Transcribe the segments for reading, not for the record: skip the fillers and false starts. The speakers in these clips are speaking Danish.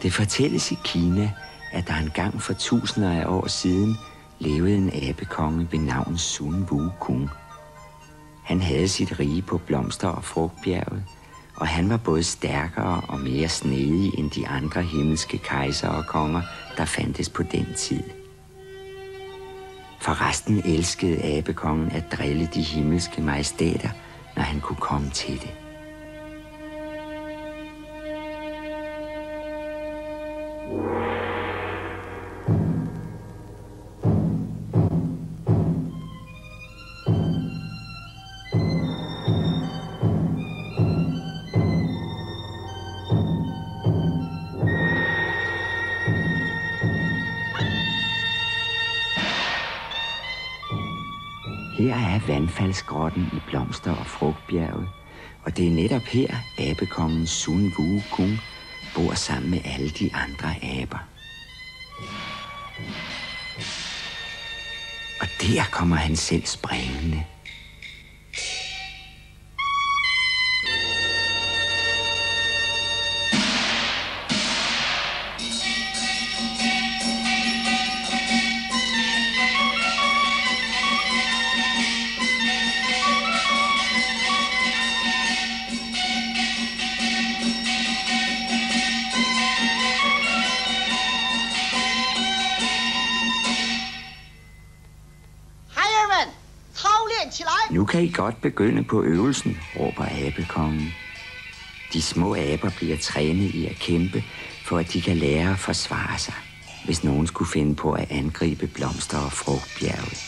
Det fortælles i Kina, at der engang for tusinder af år siden levede en abekonge ved navn Sun Wukong. Han havde sit rige på blomster- og frugtbjerget, og han var både stærkere og mere snedig end de andre himmelske kejsere og konger, der fandtes på den tid. Forresten elskede abekongen at drille de himmelske majestæter, når han kunne komme til det. Her er vandfaldsgrotten i blomster- og frugtbjerget, og det er netop her, abekongen Sun Wukong bor sammen med alle de andre aber. Og der kommer han selv springende. Nu kan I godt begynde på øvelsen, råber abekongen. De små aber bliver trænet i at kæmpe, for at de kan lære at forsvare sig, hvis nogen skulle finde på at angribe blomster- og frugtbjerget.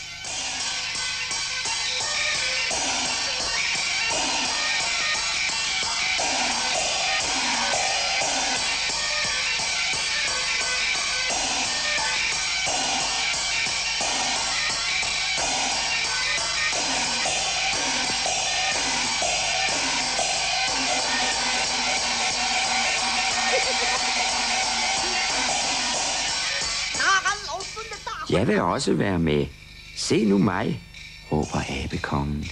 Jeg vil også være med. Se nu mig, råber abekongen.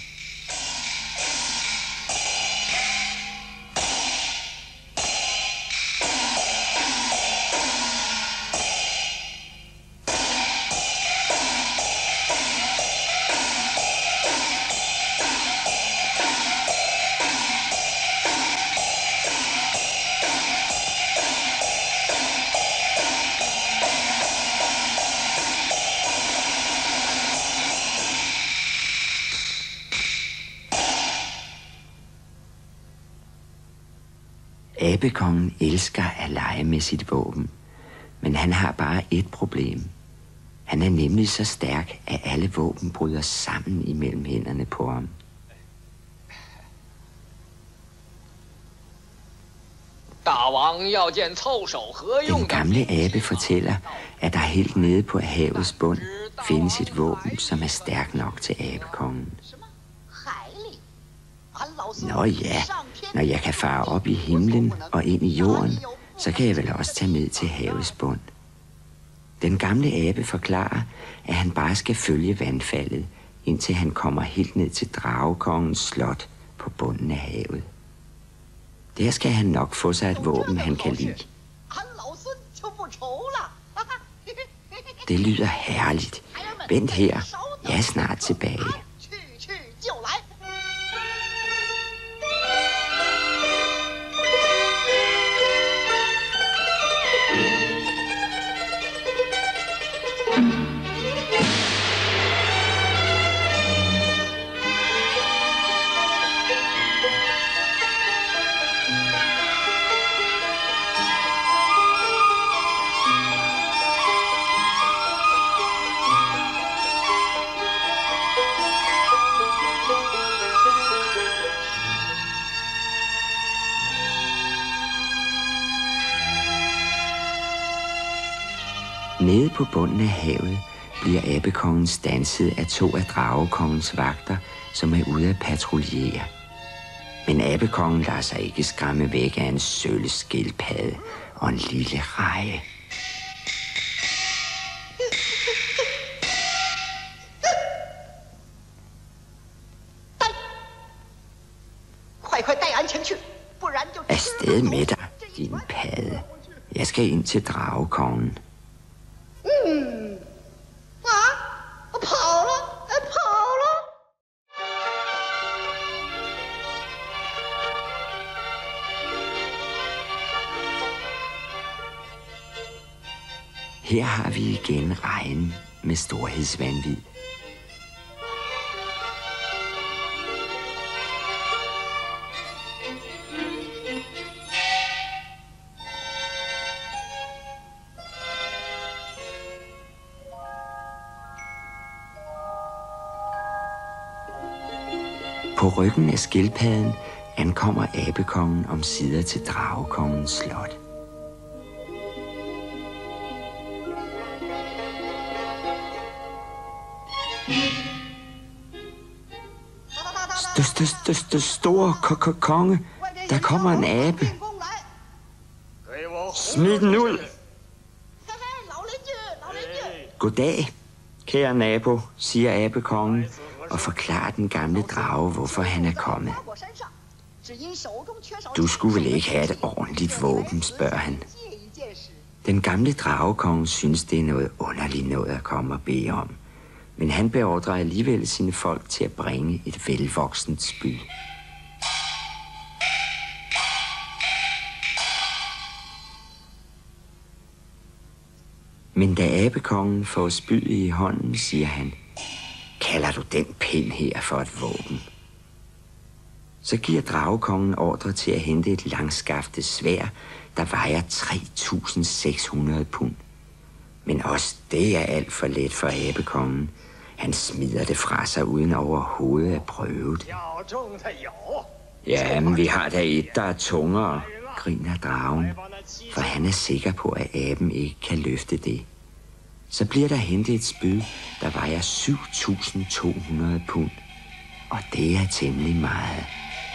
Abekongen elsker at lege med sit våben, men han har bare et problem. Han er nemlig så stærk, at alle våben bryder sammen imellem hænderne på ham. Den gamle abe fortæller, at der helt nede på havets bund findes et våben, som er stærk nok til abekongen. Nå ja, når jeg kan fare op i himlen og ind i jorden, så kan jeg vel også tage ned til havets bund. Den gamle abe forklarer, at han bare skal følge vandfaldet, indtil han kommer helt ned til dragekongens slot på bunden af havet. Der skal han nok få sig et våben, han kan lide. Det lyder herligt. Vent her, jeg er snart tilbage. Nede på bunden af havet bliver abekongen standset af 2 af dragekongens vagter, som er ude at patruljere. Men abekongen lader sig ikke skræmme væk af en sølvskildpadde og en lille reje. Afsted med dig, din padde. Jeg skal ind til dragekongen. Her har vi igen regn med storhedsvanvid. På ryggen af skildpadden ankommer abekongen omsider til dragekongens slot. Store konge, der kommer en abe. Smid den ud. Goddag, kære nabo, siger abekongen og forklarer den gamle drage, hvorfor han er kommet. Du skulle vel ikke have et ordentligt våben, spørger han. Den gamle dragekonge synes, det er noget underligt noget at komme og bede om. Men han beordrer alligevel sine folk til at bringe et velvoksent spyd. Men da abekongen får spydet i hånden, siger han, kalder du den pind her for et våben? Så giver dragekongen ordre til at hente et langskaftet sværd, der vejer 3.600 pund. Men også det er alt for let for abekongen. Han smider det fra sig uden overhovedet at prøve det. Ja, men vi har da et, der er tungere, griner dragen, for han er sikker på, at aben ikke kan løfte det. Så bliver der hentet et spyd, der vejer 7.200 pund, og det er temmelig meget.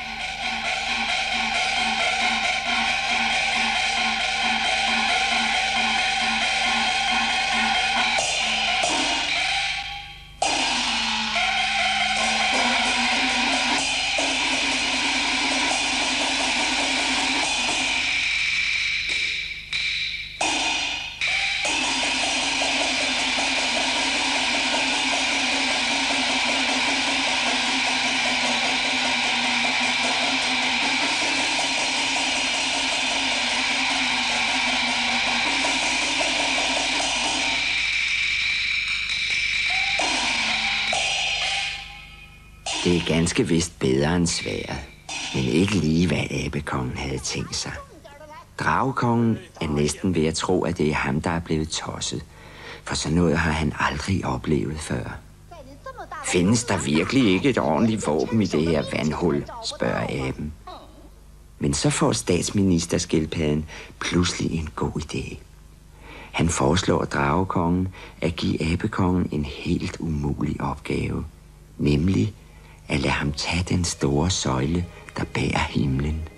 Det er ganske vist bedre end sværdet, men ikke lige hvad abekongen havde tænkt sig. Dragekongen er næsten ved at tro, at det er ham, der er blevet tosset, for sådan noget har han aldrig oplevet før. Findes der virkelig ikke et ordentligt våben i det her vandhul, spørger aben. Men så får statsministerskildpadden pludselig en god idé. Han foreslår dragekongen at give abekongen en helt umulig opgave, nemlig at lade ham tage den store søjle, der bærer himlen.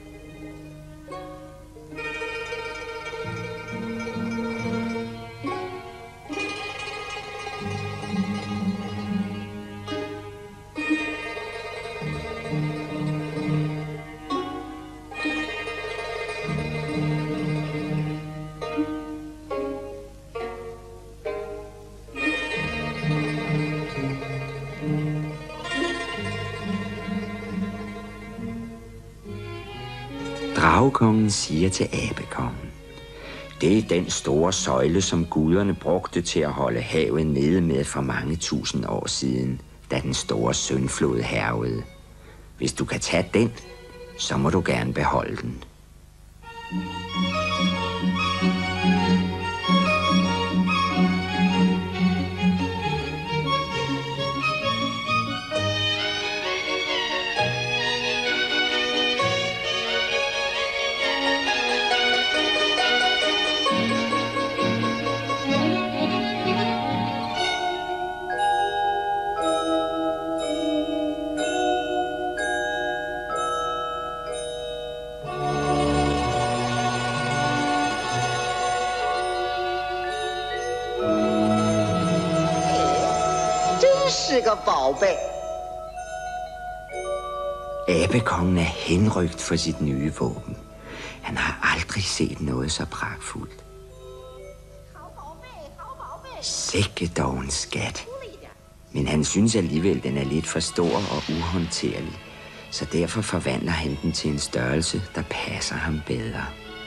Dragekongen siger til abekongen, det er den store søjle, som guderne brugte til at holde havet nede med for mange tusind år siden, da den store syndflod hærgede. Hvis du kan tage den, så må du gerne beholde den. Abekongen er henrygt for sit nye våben. Han har aldrig set noget så pragtfuldt. Sikke dog en skat. Men han synes alligevel, den er lidt for stor og uhåndterlig. Så derfor forvandler han den til en størrelse, der passer ham bedre.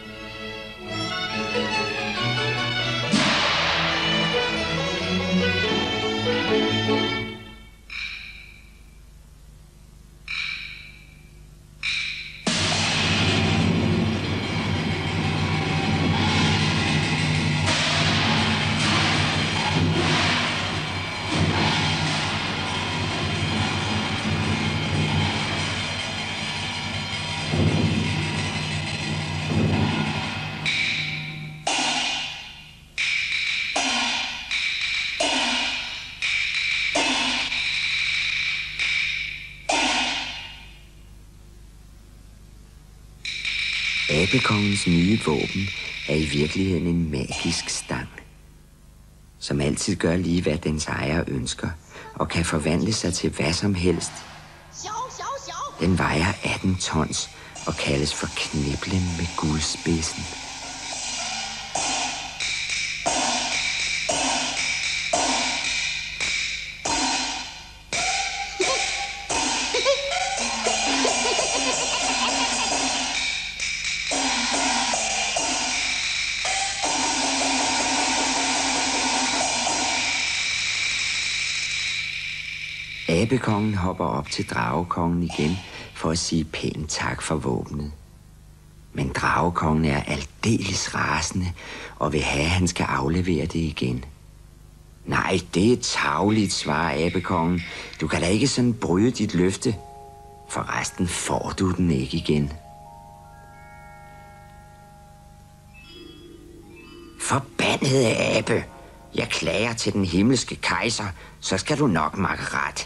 Abekongens nye våben er i virkeligheden en magisk stang, som altid gør lige hvad dens ejer ønsker, og kan forvandle sig til hvad som helst. Den vejer 18 tons og kaldes for kniblen med guldspidsen. Abekongen hopper op til dragekongen igen for at sige pænt tak for våbnet. Men dragekongen er aldeles rasende og vil have, at han skal aflevere det igen. Nej, det er tarveligt, svarer abekongen. Du kan da ikke sådan bryde dit løfte. Forresten får du den ikke igen. Forbandede abe! Jeg klager til den himmelske kejser, så skal du nok makke ret.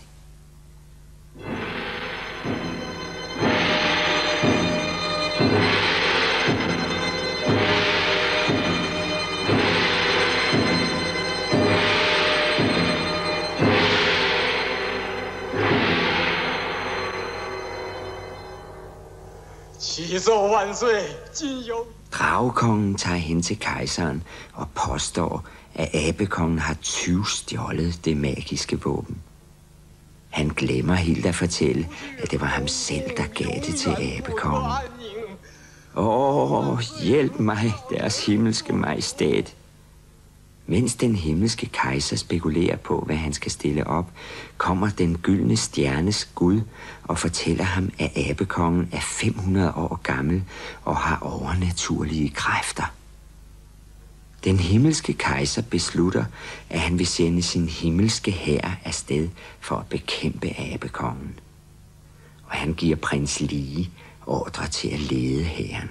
Dragekongen tager hen til kejseren og påstår, at abekongen har tyvstjålet det magiske våben. Han glemmer helt at fortælle, at det var ham selv, der gav det til abekongen. Hjælp mig, deres himmelske majestæt. Mens den himmelske kejser spekulerer på, hvad han skal stille op, kommer den gyldne stjernes gud og fortæller ham, at abekongen er 500 år gammel og har overnaturlige kræfter. Den himmelske kejser beslutter, at han vil sende sin himmelske hær afsted for at bekæmpe abekongen. Og han giver prins Lige ordre til at lede hæren.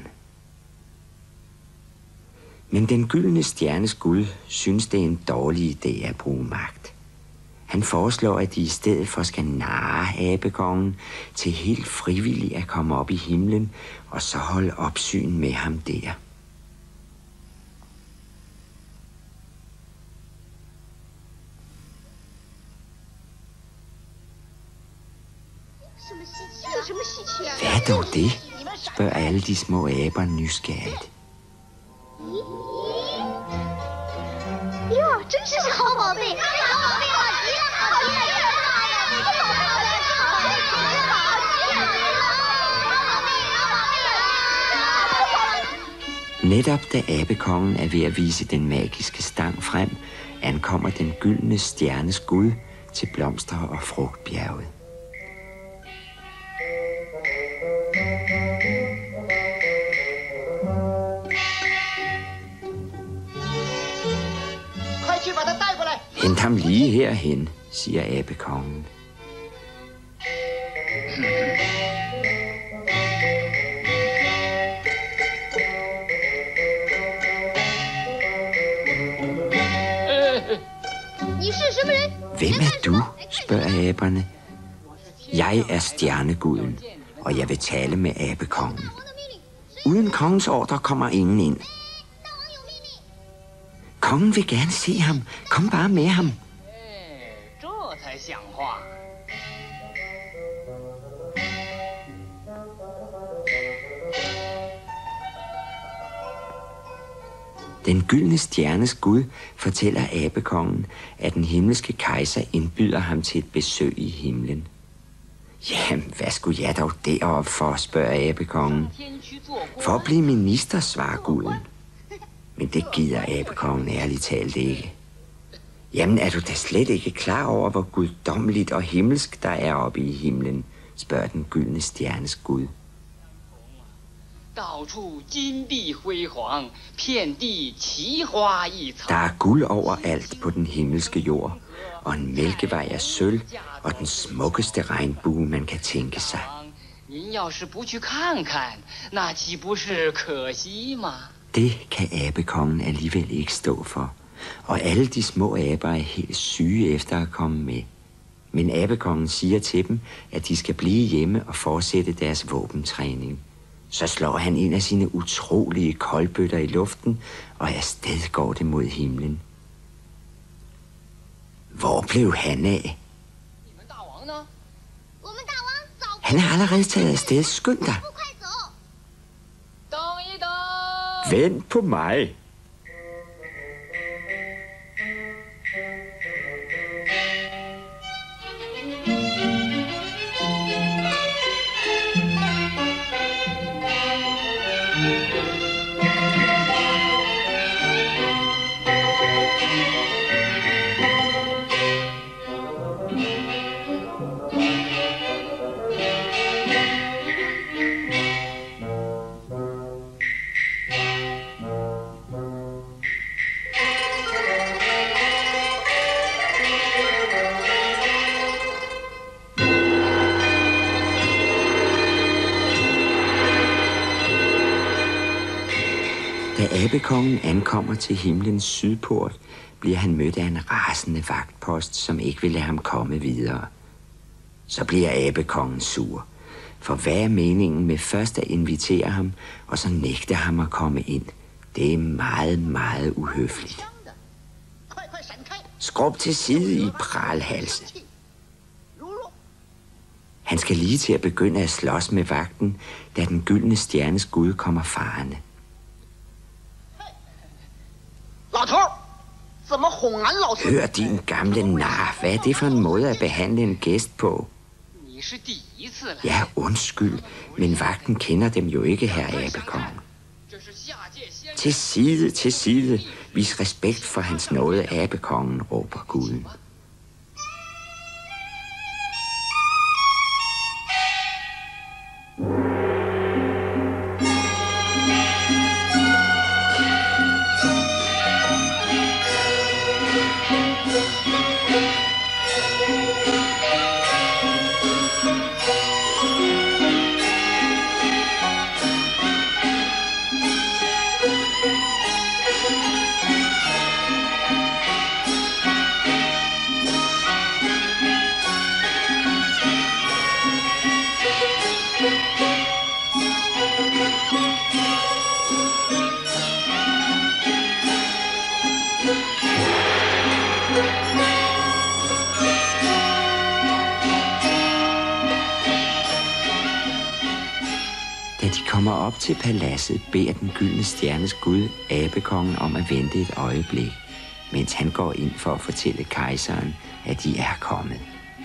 Men den gyldne stjernes gud synes, det er en dårlig idé at bruge magt. Han foreslår, at de i stedet for skal narre abekongen til helt frivilligt at komme op i himlen og så holde opsyn med ham der. Hvad er dog det? Spørger alle de små aber nysgerrigt. Netop da abekongen er ved at vise den magiske stang frem, ankommer den gyldne stjernes gud til blomster- og frugtbjerget. Hent ham lige herhen, siger abekongen. Hvem er du? Spørger aberne. Jeg er stjerneguden, og jeg vil tale med abekongen. Uden kongens ordre kommer ingen ind. Kongen vil gerne se ham. Kom bare med ham. Den gyldne stjernes gud fortæller abekongen, at den himmelske kejser indbyder ham til et besøg i himlen. Jamen, hvad skulle jeg dog deroppe for, spørger abekongen. For at blive minister, svarer guden. Men det gider abekongen ærligt talt ikke. Jamen, er du da slet ikke klar over, hvor guddommeligt og himmelsk der er oppe i himlen, spørger den gyldne stjernes gud. Der er guld overalt på den himmelske jord, og en mælkevej af sølv, og den smukkeste regnbue, man kan tænke sig. Det kan abekongen alligevel ikke stå for, og alle de små aber er helt syge efter at komme med. Men abekongen siger til dem, at de skal blive hjemme og fortsætte deres våbentræning. Så slår han en af sine utrolige koldbøtter i luften, og afsted går det mod himlen. Hvor blev han af? Han er allerede taget afsted. Skynd dig. Vent på mig. Da abekongen ankommer til himlens sydport, bliver han mødt af en rasende vagtpost, som ikke vil lade ham komme videre. Så bliver abekongen sur, for hvad er meningen med først at invitere ham, og så nægte ham at komme ind? Det er meget, meget uhøfligt. Skrub til side i pralhalse. Han skal lige til at begynde at slås med vagten, da den gyldne stjernes gud kommer farende. Hør, din gamle nar, hvad er det for en måde at behandle en gæst på? Ja, undskyld, men vagten kender dem jo ikke, herre abekongen. Til side, til side. Vis respekt for hans nåde, abekongen, råber guden. Da de kommer op til paladset, beder den gyldne stjernes gud abekongen om at vente et øjeblik, mens han går ind for at fortælle kejseren, at de er kommet.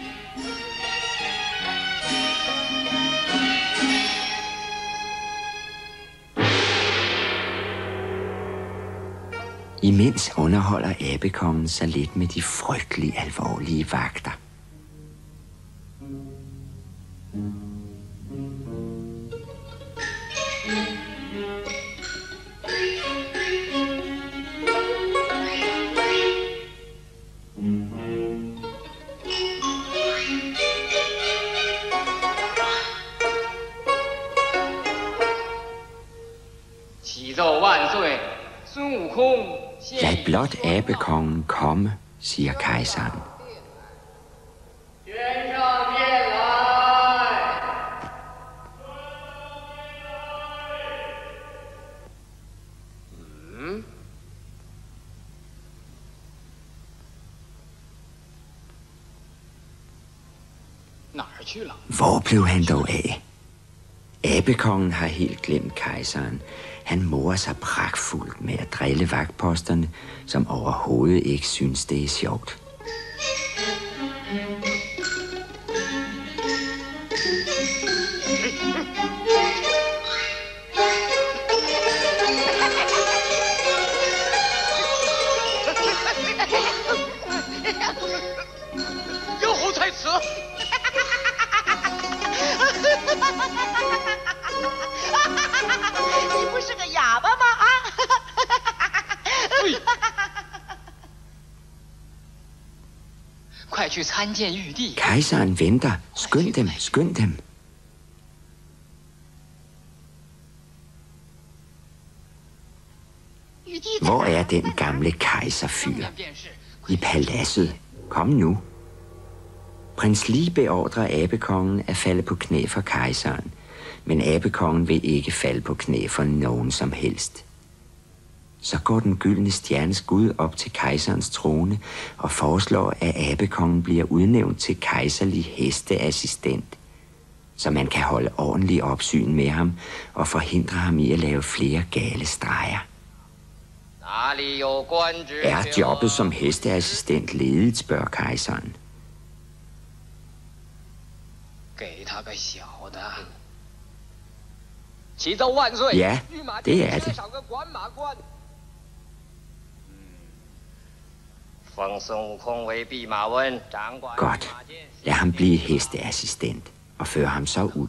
Imens underholder abekongen sig lidt med de frygtelig alvorlige vagter. Lad blot abekongen komme, siger kejseren. Hvor blev han dog af? Abekongen har helt glemt kejseren. Han morer sig pragtfuldt med at drille vagtposterne, som overhovedet ikke synes, det er sjovt. Kejseren venter. Skynd dem, skynd dem. Hvor er den gamle kejserfyr? I paladset. Kom nu. Prins Li beordrer abekongen at falde på knæ for kejseren, men abekongen vil ikke falde på knæ for nogen som helst. Så går den gyldne stjernes gud op til kejserens trone og foreslår, at abekongen bliver udnævnt til kejserlig hesteassistent, så man kan holde ordentlig opsyn med ham og forhindre ham i at lave flere gale streger. Er jobbet som hesteassistent ledigt, spørger kejseren. Ja, det er det. Godt. Lad ham blive hesteassistent og føre ham så ud.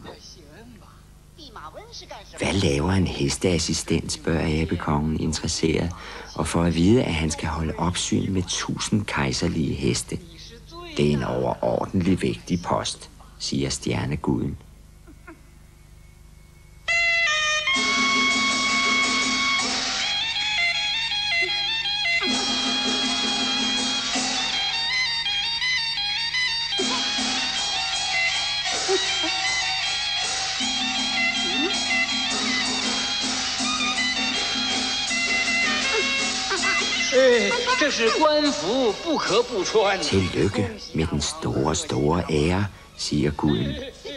Hvad laver en hesteassistent, spørger abekongen interesseret, og får at vide, at han skal holde opsyn med 1000 kejserlige heste. Det er en overordentlig vigtig post, siger stjerneguden. Tillykke med den store, store ære, siger guden.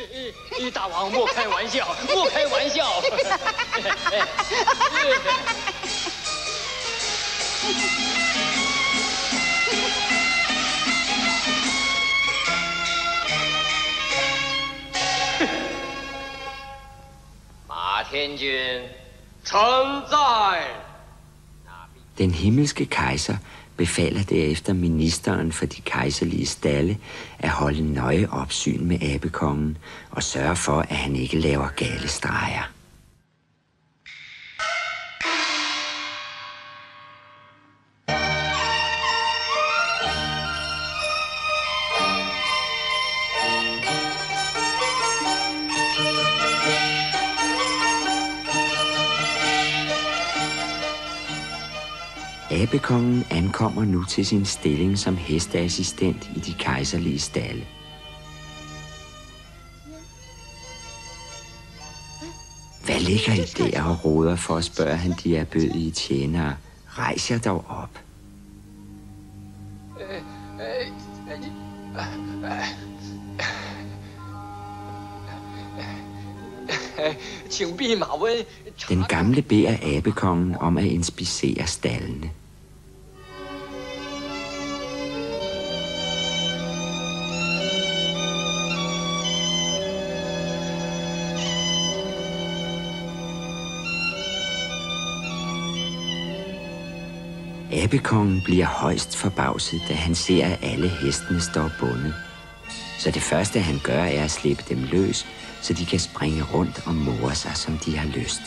Den himmelske kejser befaler derefter ministeren for de kejserlige stalde at holde nøje opsyn med abekongen og sørge for, at han ikke laver gale streger. Abekongen ankommer nu til sin stilling som hesteassistent i de kejserlige stalde. Hvad ligger I der og roder for, spørger han de erbødige tjenere. Rejs jer dog op. Den gamle beder abekongen om at inspicere stallene. Abekongen bliver højst forbavset, da han ser, at alle hestene står bundet. Så det første, han gør, er at slippe dem løs, så de kan springe rundt og more sig, som de har lyst.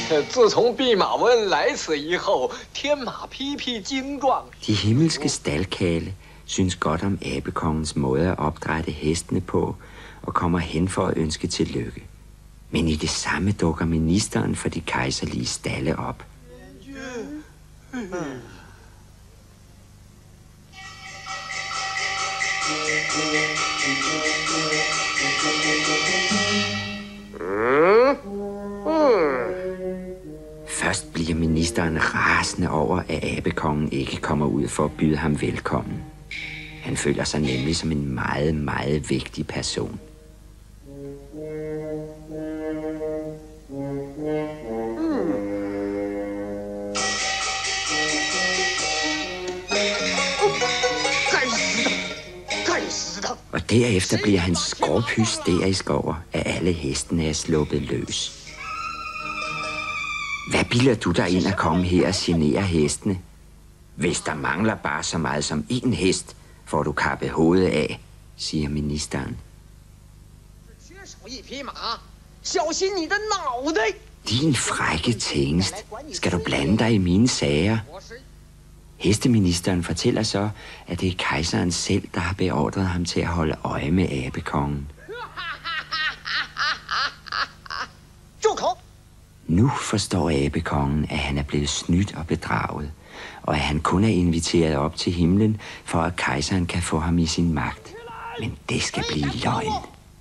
自从弼马温来此以后，天马披披，精壮。 De himmelske staldkale synes godt om abekongens måde at opdrætte hestene på, og kommer hen for at ønske tillykke. Men i det samme dukker ministeren for de kejserlige stalde op. Først bliver ministeren rasende over, at abekongen ikke kommer ud for at byde ham velkommen. Han føler sig nemlig som en meget, meget vigtig person. Og derefter bliver han skrubhysterisk over, at alle hestene er sluppet løs. Hvad bilder du dig ind at komme her og genere hestene? Hvis der mangler bare så meget som én hest, får du kappet hovedet af, siger ministeren. Din frække tingest, skal du blande dig i mine sager? Hesteministeren fortæller så, at det er kejseren selv, der har beordret ham til at holde øje med abekongen. Nu forstår abekongen, at han er blevet snydt og bedraget, og at han kun er inviteret op til himlen, for at kejseren kan få ham i sin magt. Men det skal blive løgn.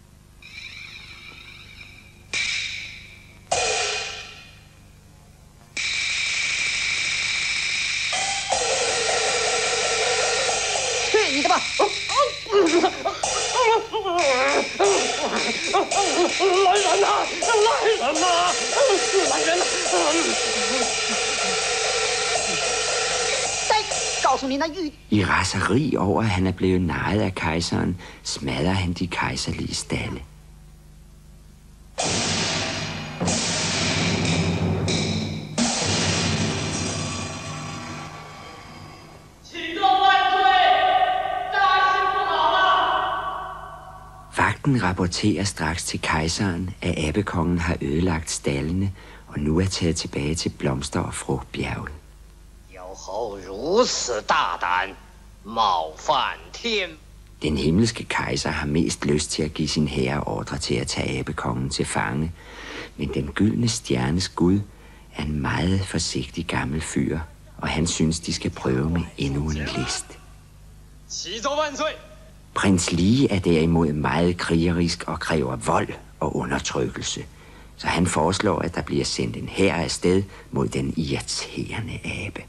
I raseri over, at han er blevet narret af kejseren, smadrer han de kejserlige stalde. Vagten rapporterer straks til kejseren, at abekongen har ødelagt stallene og nu er taget tilbage til blomster- og frugtbjerget. Den himmelske kejser har mest lyst til at give sin herre ordre til at tage abekongen til fange, men den gyldne stjernes gud er en meget forsigtig gammel fyr, og han synes, de skal prøve med endnu en list. Prins Lige er derimod meget krigerisk og kræver vold og undertrykkelse, så han foreslår, at der bliver sendt en hær afsted mod den irriterende abe.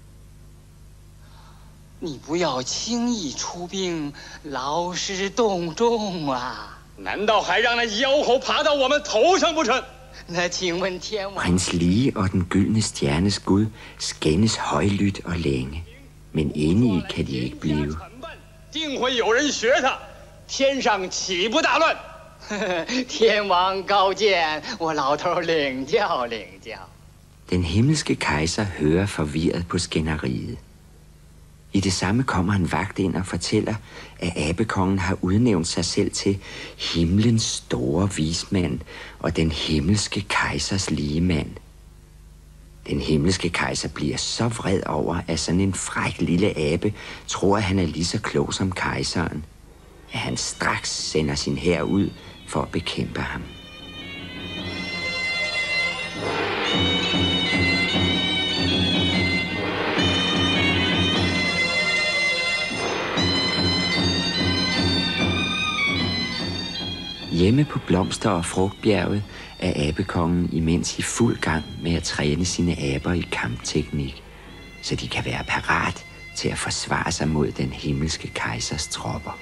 你不要轻易出兵，劳师动众啊！难道还让那妖猴爬到我们头上不成？那请问天王 ？Prins Lige og den gyldne stjernes gud skændes højlydt og længe, men enige kan de ikke blive. 定会有人学他，天上岂不大乱？天王高见，我老头领教领教。 Den himmelske kejser hører forvirret på skænderiet. I det samme kommer en vagt ind og fortæller, at abekongen har udnævnt sig selv til himlens store vismand og den himmelske kejsers ligemand. Den himmelske kejser bliver så vred over, at sådan en fræk lille abe tror, at han er lige så klog som kejseren, at han straks sender sin hær ud for at bekæmpe ham. Hjemme på blomster- og frugtbjerget er abekongen imens i fuld gang med at træne sine aber i kampteknik, så de kan være parat til at forsvare sig mod den himmelske kejsers tropper.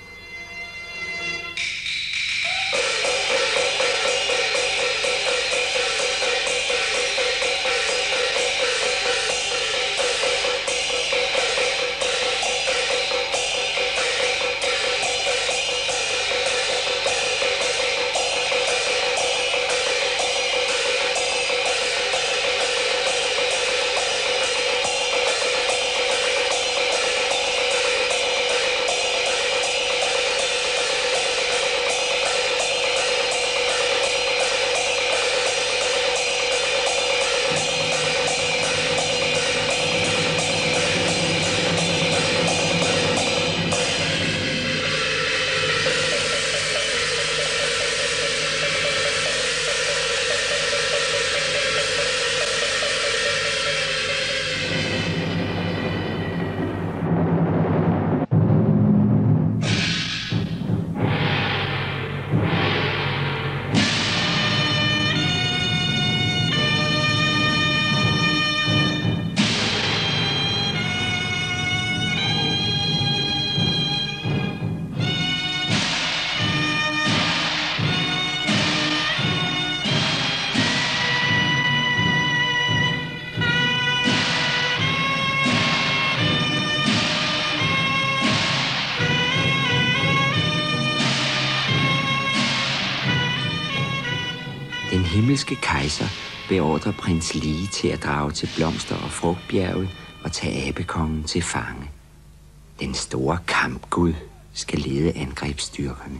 himmelske kejser beordrer prins Lige til at drage til Blomster- og Frugtbjerget og tage abekongen til fange. Den store kampgud skal lede angrebsstyrkerne.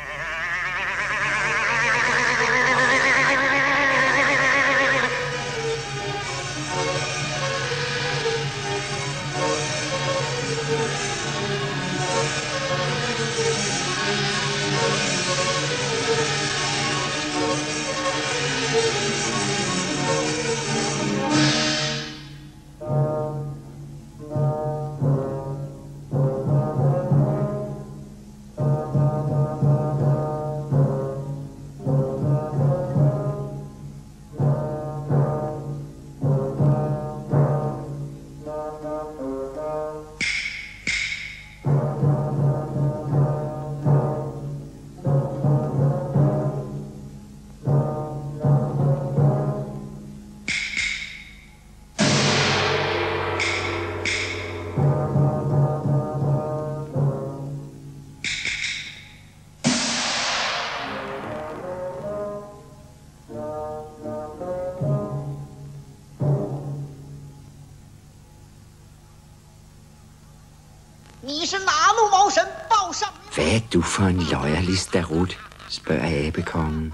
Hvad er du for en løjerlig starut, spørger abekongen.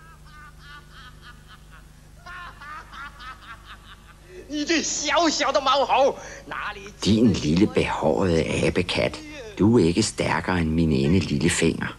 Din lille behårede abekat, du er ikke stærkere end min ene lille finger.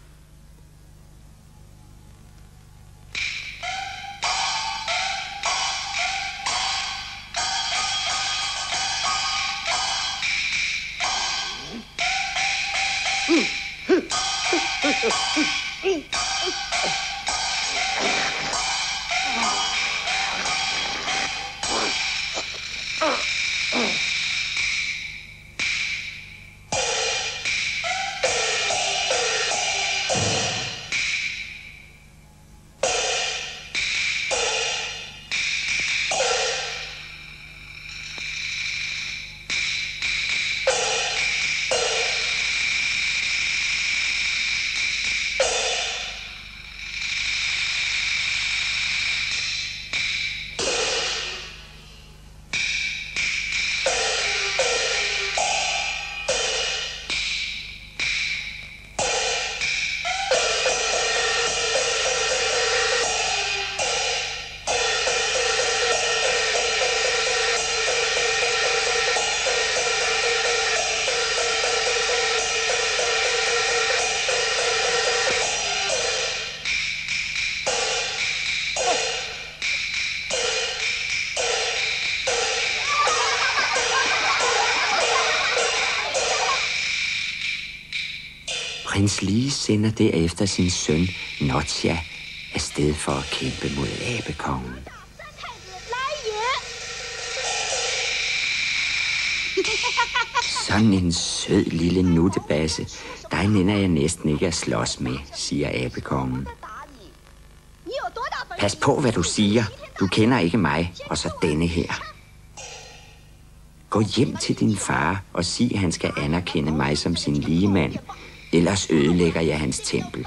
Prins Lige sender derefter sin søn Notja afsted for at kæmpe mod abekongen. Sådan en sød lille nuttebasse, dig nænder jeg næsten ikke at slås med, siger abekongen. Pas på, hvad du siger. Du kender ikke mig, og så denne her. Gå hjem til din far og sig, at han skal anerkende mig som sin ligemand. Ellers ødelægger jeg hans tempel.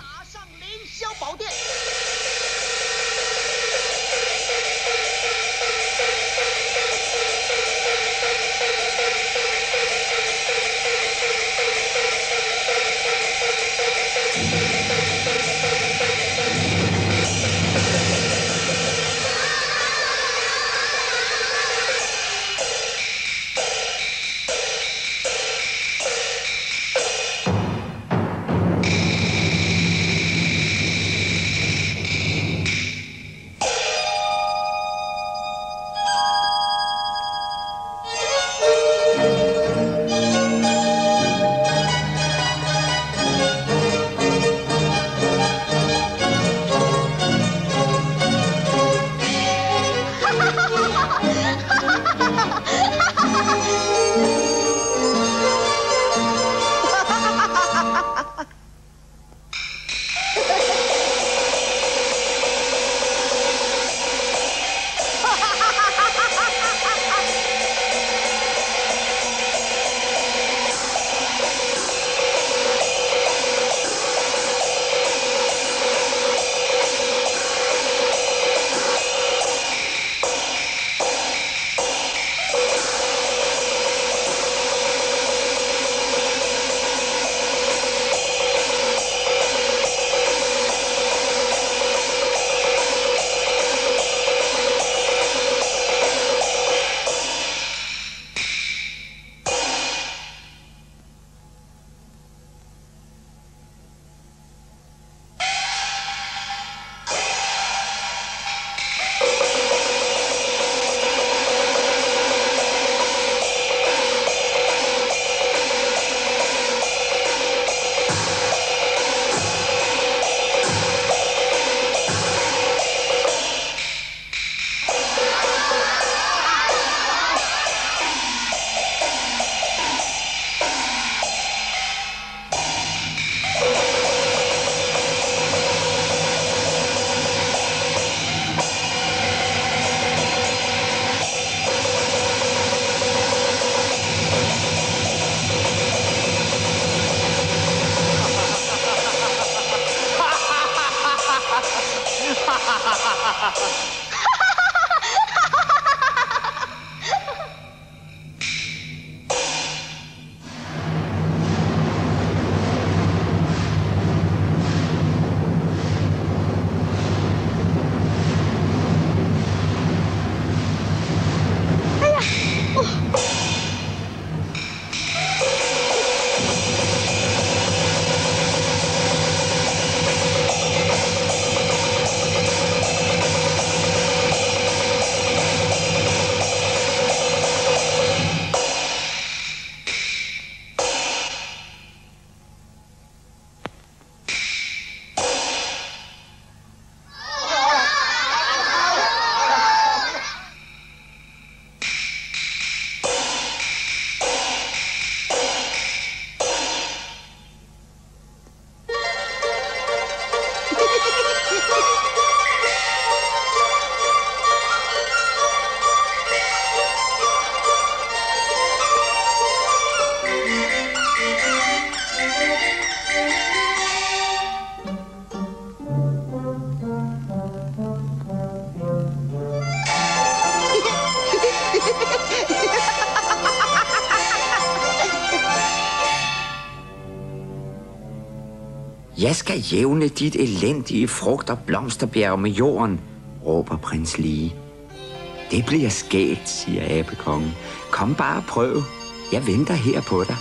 Jeg skal jævne dit elendige frugt- og blomsterbjerg med jorden, råber prins Lige. Det bliver skægt, siger abekongen. Kom bare og prøv. Jeg venter her på dig.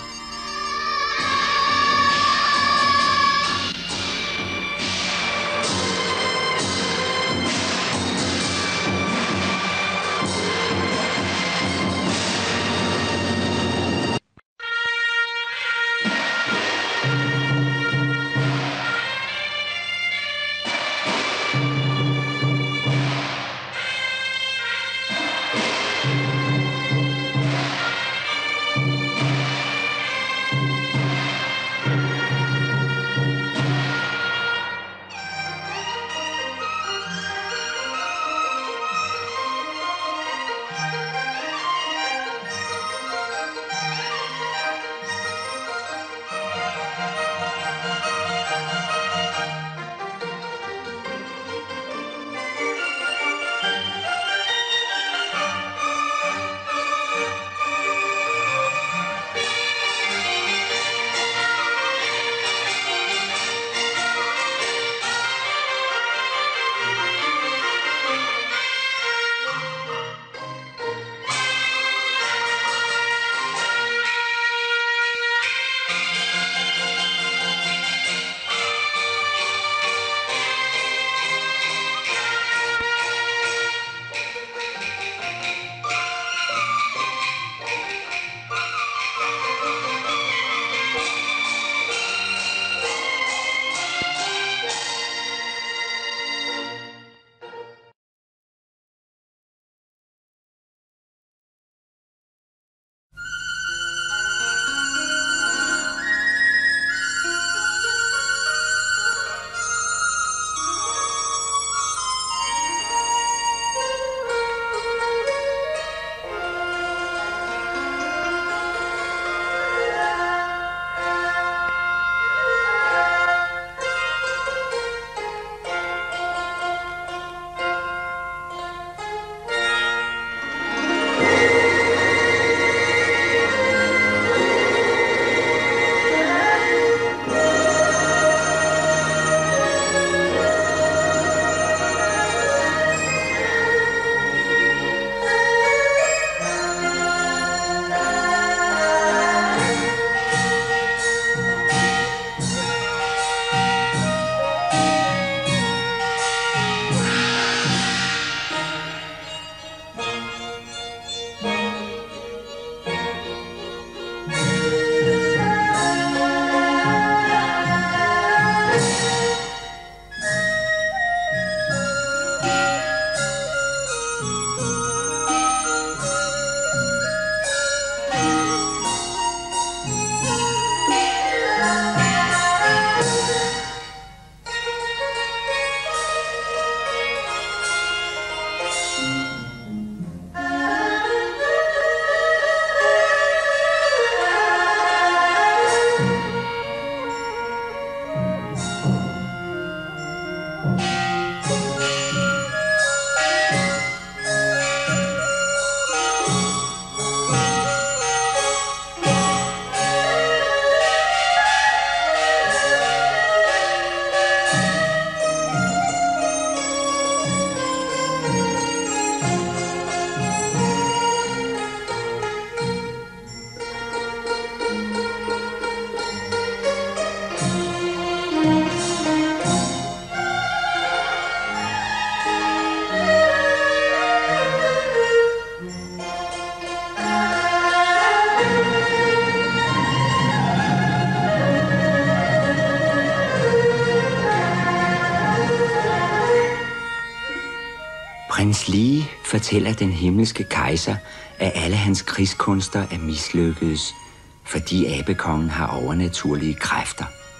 Prins Lige fortæller den himmelske kejser, at alle hans krigskunster er mislykkedes, fordi abekongen har overnaturlige kræfter.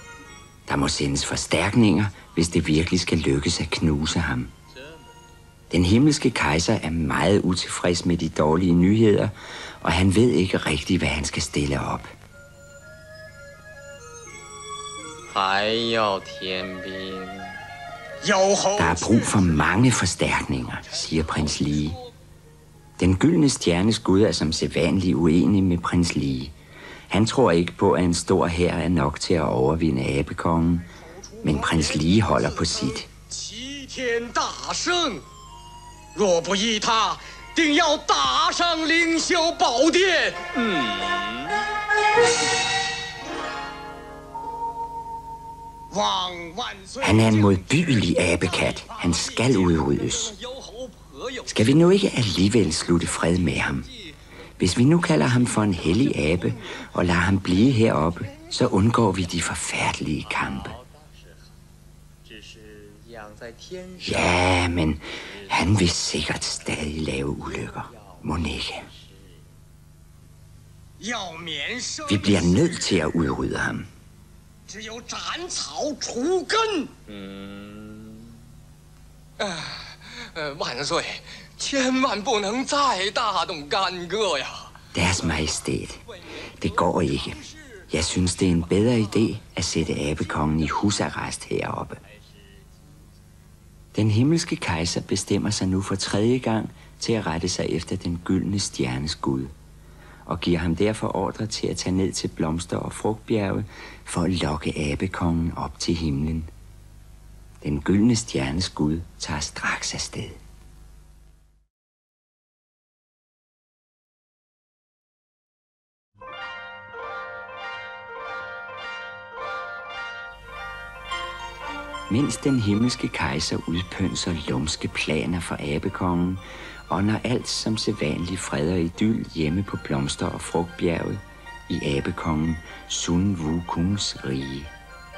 Der må sendes forstærkninger, hvis det virkelig skal lykkes at knuse ham. Den himmelske kejser er meget utilfreds med de dårlige nyheder, og han ved ikke rigtigt, hvad han skal stille op. Der er brug for mange forstærkninger, siger prins Lige. Den gyldne stjernes gud er som sædvanlig uenig med prins Lige. Han tror ikke på, at en stor hær er nok til at overvinde abekongen, Men prins Lie holder på sit. 齐天大圣，若不依他，定要打上凌霄宝殿。 Han er en modbydelig abekat. Han skal udryddes. Skal vi nu ikke alligevel slutte fred med ham? Hvis vi nu kalder ham for en hellig abe og lader ham blive heroppe, så undgår vi de forfærdelige kampe. Ja, men han vil sikkert stadig lave ulykker. Mon ikke? Vi bliver nødt til at udrydde ham. 只有斩草除根。万岁，千万不能再大动干戈呀！ Deres Majestæt, det går ikke. Jeg synes, det er en bedre idé at sætte abekongen i husarrest heroppe. Den himmelske kejser bestemmer sig nu for 3. gang til at rette sig efter den gyldne stjernes Gud, og giver ham derfor ordre til at tage ned til blomster- og frugtbjerget for at lokke abekongen op til himlen. Den gyldne stjernes Gud tager straks afsted. Mens den himmelske kejser udpønser lumske planer for abekongen, ånder alt som sædvanlig fred og idyl hjemme på blomster- og frugtbjerget i abekongen Sun Wukungs rige.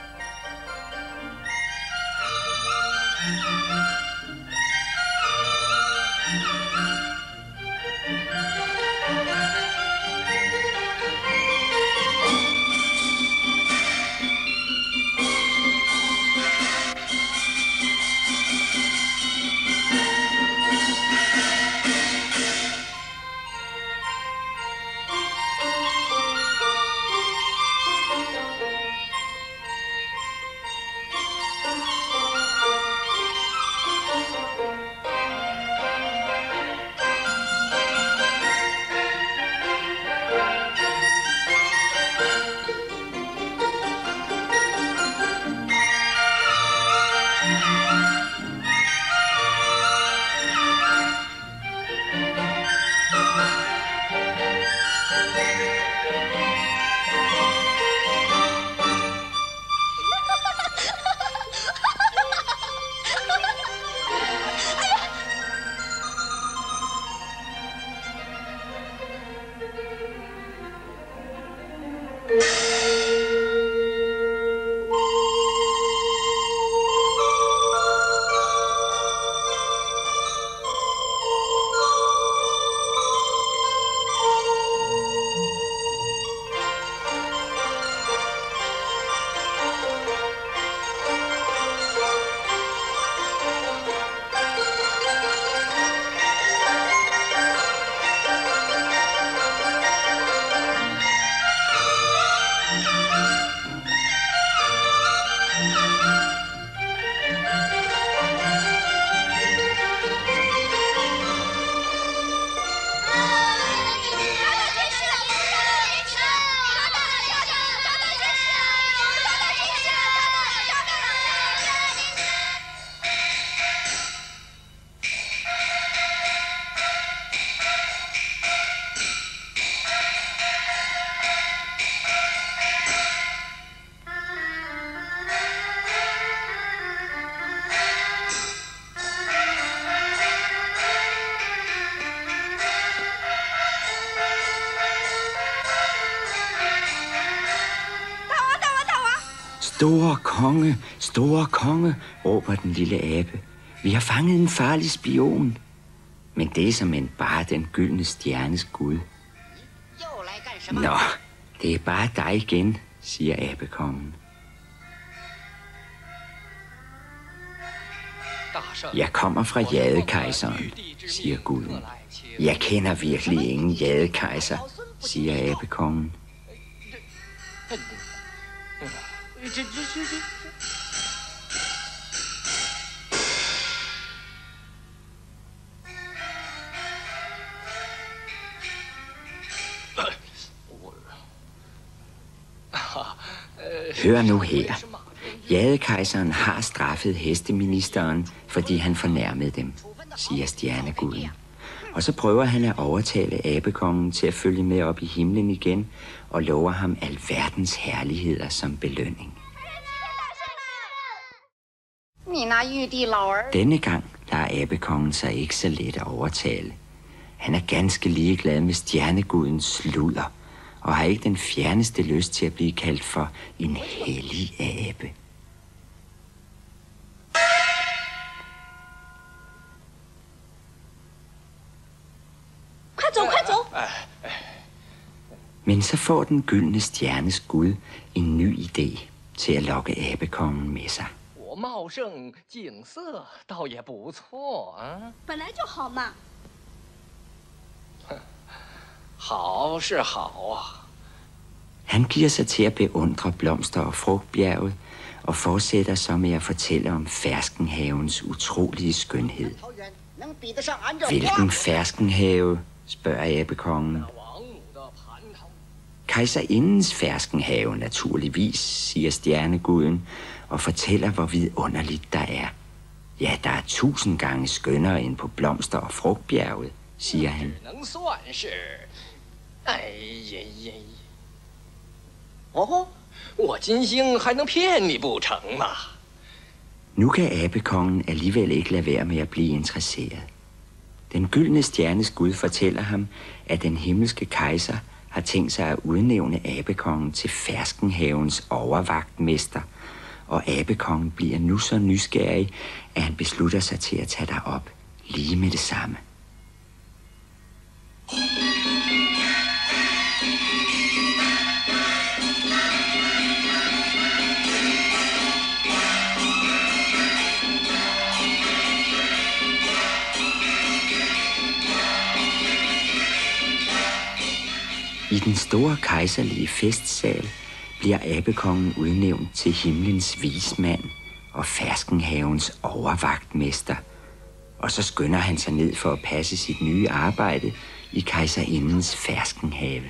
Store konge, råber den lille abe. Vi har fanget en farlig spion. Men det er såmænd bare den gyldne stjernes Gud. Nå, det er bare dig igen, siger abekongen. Jeg kommer fra jadekejseren, siger guden. Jeg kender virkelig ingen jadekejser, siger abekongen. Hør nu her. Jadekejseren har straffet hesteministeren, fordi han fornærmede dem, siger stjerneguden. Og så prøver han at overtale abekongen til at følge med op i himlen igen og lover ham alverdens herligheder som belønning. Denne gang lader abekongen sig ikke så let at overtale. Han er ganske ligeglad med stjernegudens sludder og har ikke den fjerneste lyst til at blive kaldt for en hellig abe. Men så får den gyldne stjernes gud en ny idé til at lokke abekongen med sig. Han giver sig til at beundre blomster- og frugtbjerget og fortsætter så med at fortælle om ferskenhavens utrolige skønhed. Hvilken ferskenhave, spørger abekongen. Kejserindens ferskenhave naturligvis, siger stjerneguden og fortæller, hvor vidunderligt der er. Ja, der er 1000 gange skønnere end på blomster- og frugtbjerget, siger han. Nu kan abekongen alligevel ikke lade være med at blive interesseret. Den gyldne stjernes gud fortæller ham, at den himmelske kejser har tænkt sig at udnævne abekongen til ferskenhavens overvagtmester, og abekongen bliver nu så nysgerrig, at han beslutter sig til at tage derop lige med det samme. I den store kejserlige festsal bliver abekongen udnævnt til himlens vismand og ferskenhavens overvagtmester. Og så skynder han sig ned for at passe sit nye arbejde i kejserindens ferskenhave.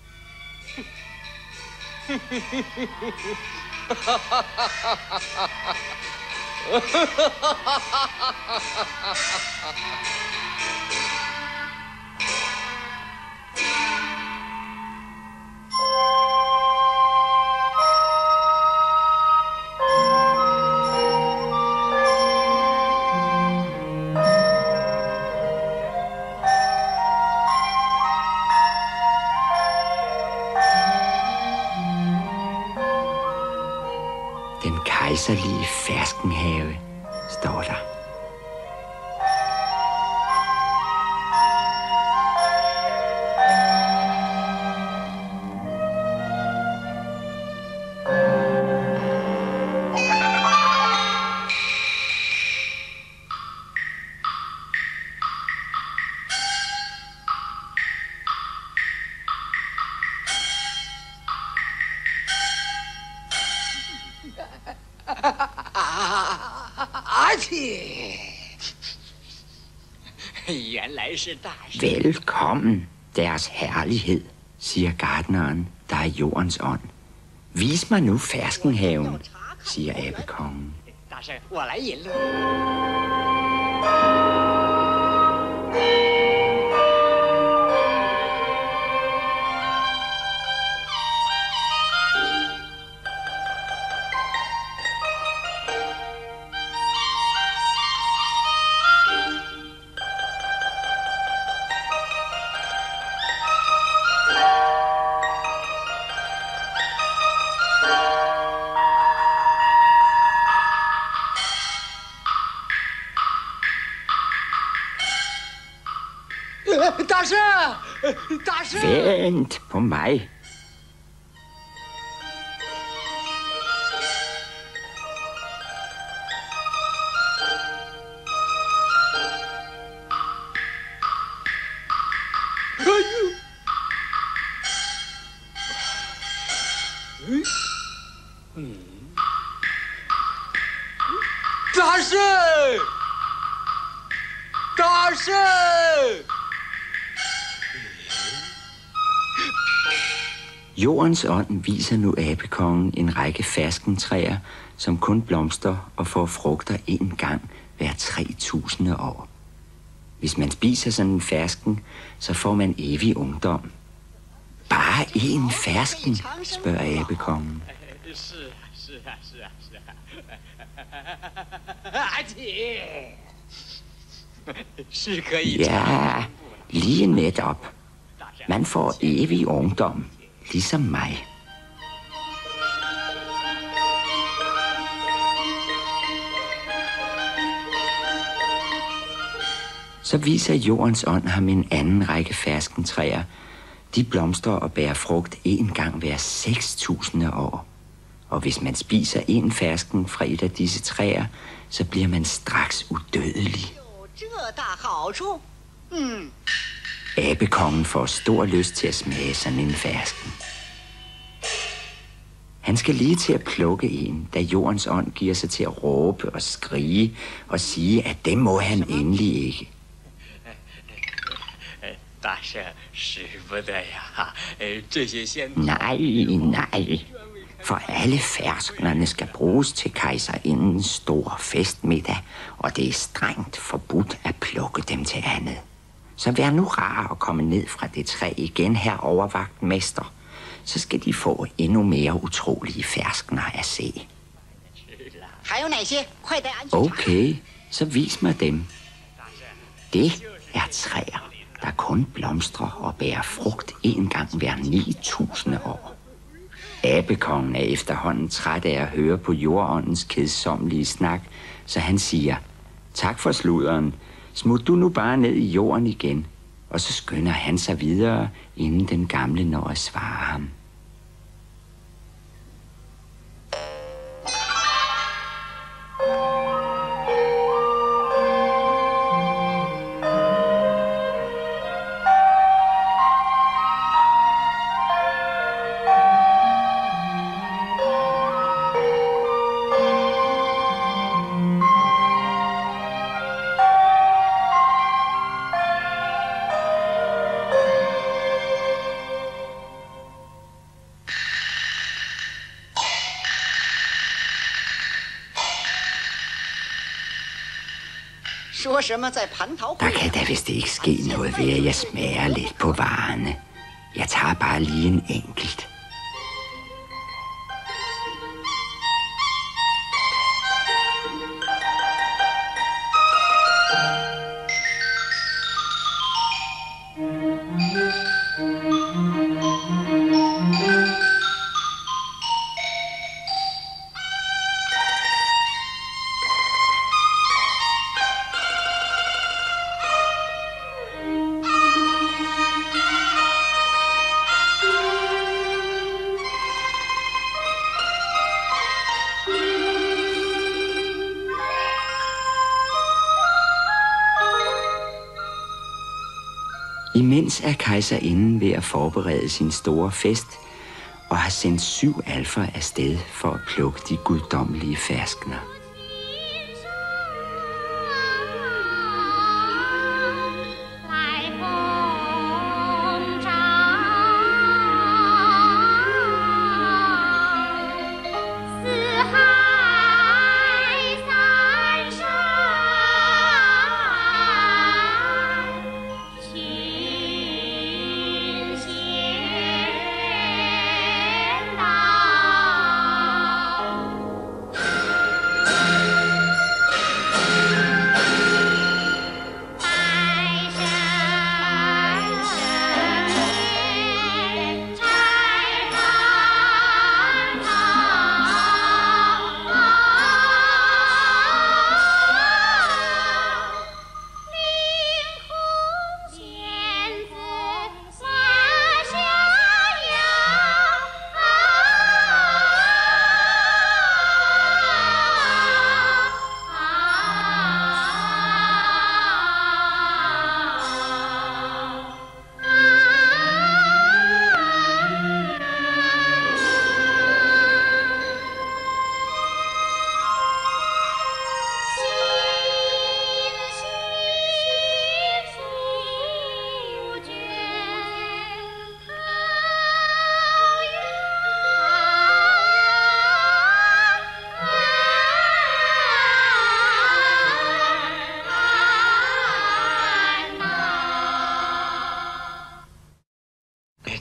Den kejserlige ferskenhave, står der. Velkommen, deres herlighed, siger gartneren, der er jordens ånd. Vis mig nu ferskenhaven, siger abekongen. Vent på mig. Jordens ånd viser nu abekongen en række ferskentræer, som kun blomster og får frugter en gang hver 3000 år. Hvis man spiser sådan en fersken, så får man evig ungdom. Bare én fersken, spørger abekongen. Ja, lige netop. Man får evig ungdom, ligesom mig. Så viser jordens ånd ham en anden række ferskentræer. De blomstrer og bærer frugt en gang hver 6000 år. Og hvis man spiser en fersken fra et af disse træer, så bliver man straks udødelig. Abekongen får stor lyst til at smage sådan en fersken. Han skal lige til at plukke en, da jordens ånd giver sig til at råbe og skrige og sige, at det må han endelig ikke. Nej. For alle fersknerne skal bruges til kejserindens store festmiddag, og det er strengt forbudt at plukke dem til andet. Så vær nu rar at komme ned fra det træ igen, her overvagtmester. Så skal de få endnu mere utrolige ferskner at se. Okay, så vis mig dem. Det er træer, der kun blomstrer og bærer frugt en gang hver 9000 år. Abekongen er efterhånden træt af at høre på jordåndens kedsommelige snak, så han siger, tak for sluderen, smut du nu bare ned i jorden igen. Og så skynder han sig videre, inden den gamle når at svare ham. Der kan da vist ikke ske noget ved, at jeg smager lidt på varerne. Jeg tager bare lige en enkelt. Imens er kejserinden ved at forberede sin store fest og har sendt 7 alfer afsted for at plukke de guddommelige ferskner.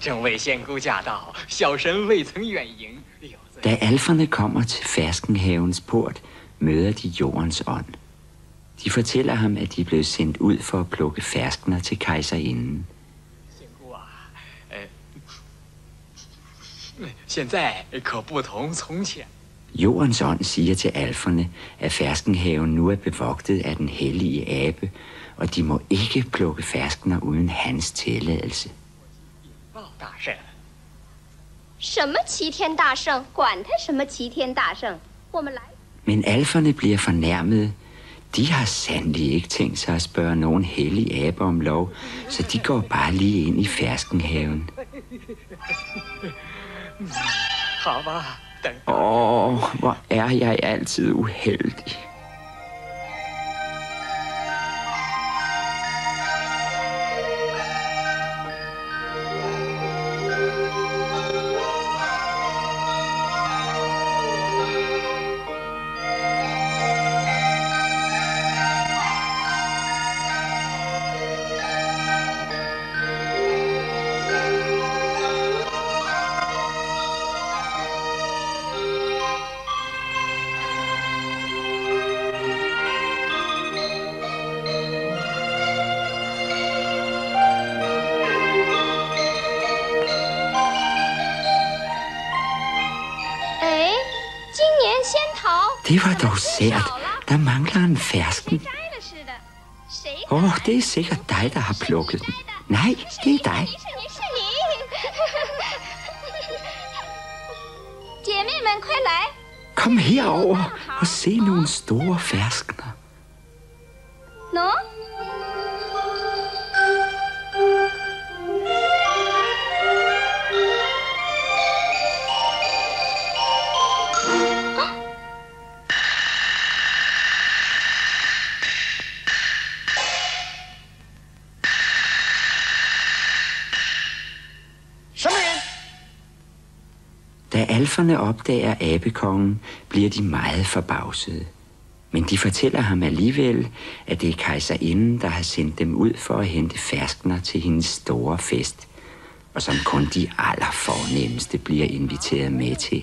Da alferne kommer til Ferskenhavens port, møder de jordens ånd. De fortæller ham, at de blev sendt ud for at plukke ferskener til kejserinden. Jordens ånd siger til alferne, at Ferskenhaven nu er bevogtet af den hellige abe, og de må ikke plukke ferskener uden hans tilladelse. Men alferne bliver fornærmede. De har sandelig ikke tænkt sig at spørge nogen hellig abe om lov, så de går bare lige ind i Ferskenhaven. Hvor er jeg altid uheldig. Det var dog sært. Der mangler en fersken. Det er sikkert dig, der har plukket den. Nej, det er dig. Kom herover og se nogle store ferskener. Da alferne opdager abekongen, bliver de meget forbavsede. Men de fortæller ham alligevel, at det er kejserinden, der har sendt dem ud for at hente ferskener til hendes store fest, og som kun de allerfornemmeste bliver inviteret med til.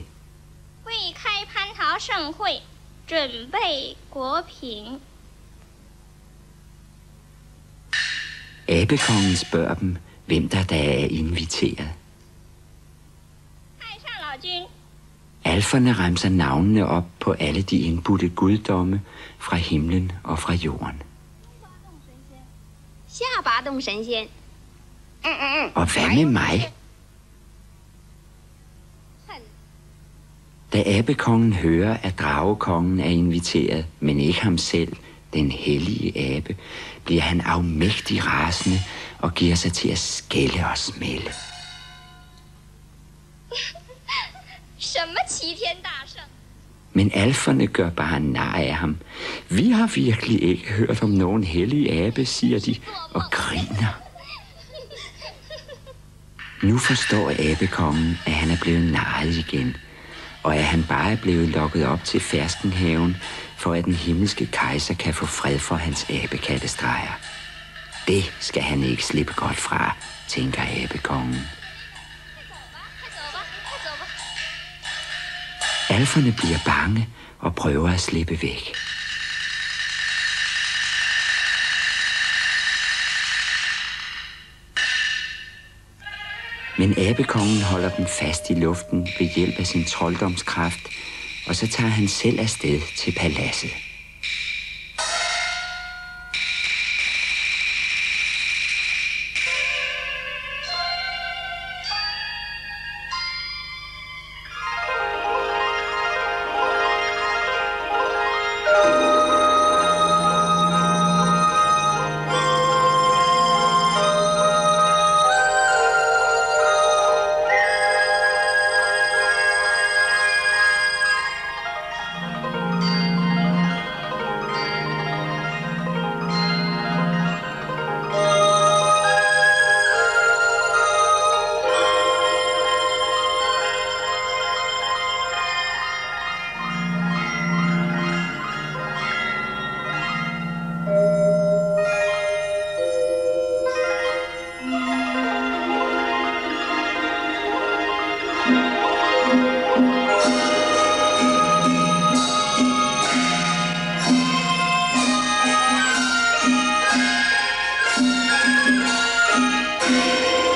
Abekongen spørger dem, hvem der er inviteret. Alferne remser navnene op på alle de indbudte guddomme fra himlen og fra jorden. Og hvad med mig? Da abekongen hører, at dragekongen er inviteret, men ikke ham selv, den hellige abe, bliver han afmægtig rasende og giver sig til at skælde og smælde. Men alferne gør bare nar af ham. Vi har virkelig ikke hørt om nogen hellig abe, siger de, og griner. Nu forstår abekongen, at han er blevet narret igen, og at han bare er blevet lokket op til Ferskenhaven, for at den himmelske kejser kan få fred for hans abekattestreger. Det skal han ikke slippe godt fra, tænker abekongen. Alferne bliver bange og prøver at slippe væk. Men abekongen holder dem fast i luften ved hjælp af sin trolddomskraft, og så tager han selv afsted til paladset.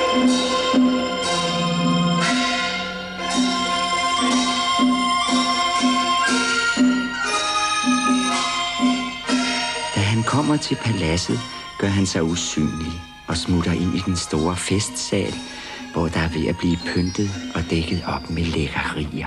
Da han kommer til paladset, gør han sig usynlig og smutter ind i den store festsal, hvor der er ved at blive pyntet og dækket op med lækkerier.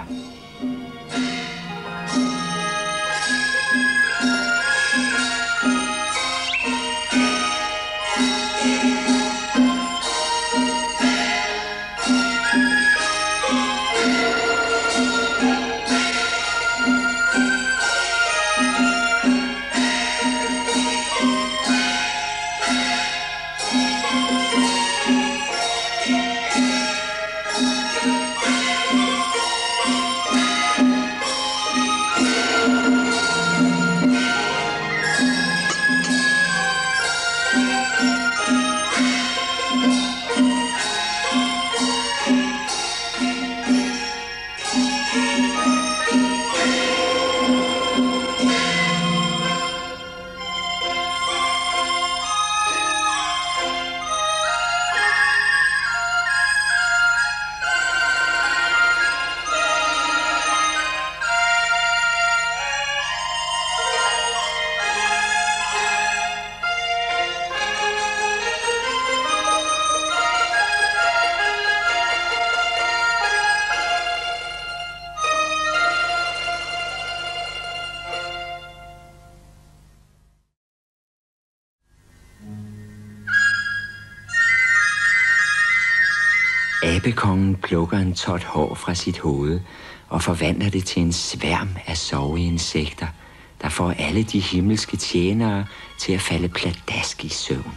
Abekongen plukker en tot hår fra sit hoved og forvandler det til en sværm af soveinsekter, der får alle de himmelske tjenere til at falde pladask i søvn.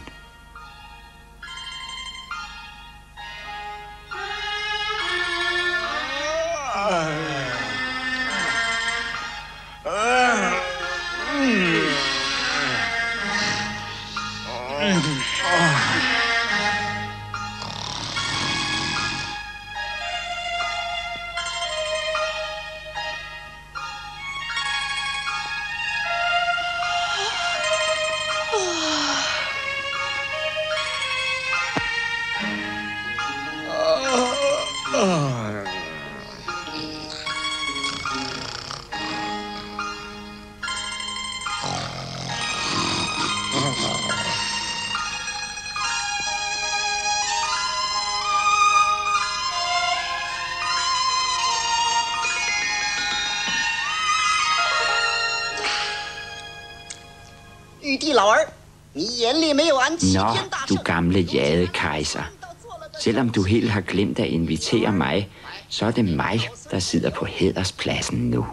Nå, du gamle jadekejser. Selvom du helt har glemt at invitere mig, så er det mig, der sidder på hæderspladsen nu.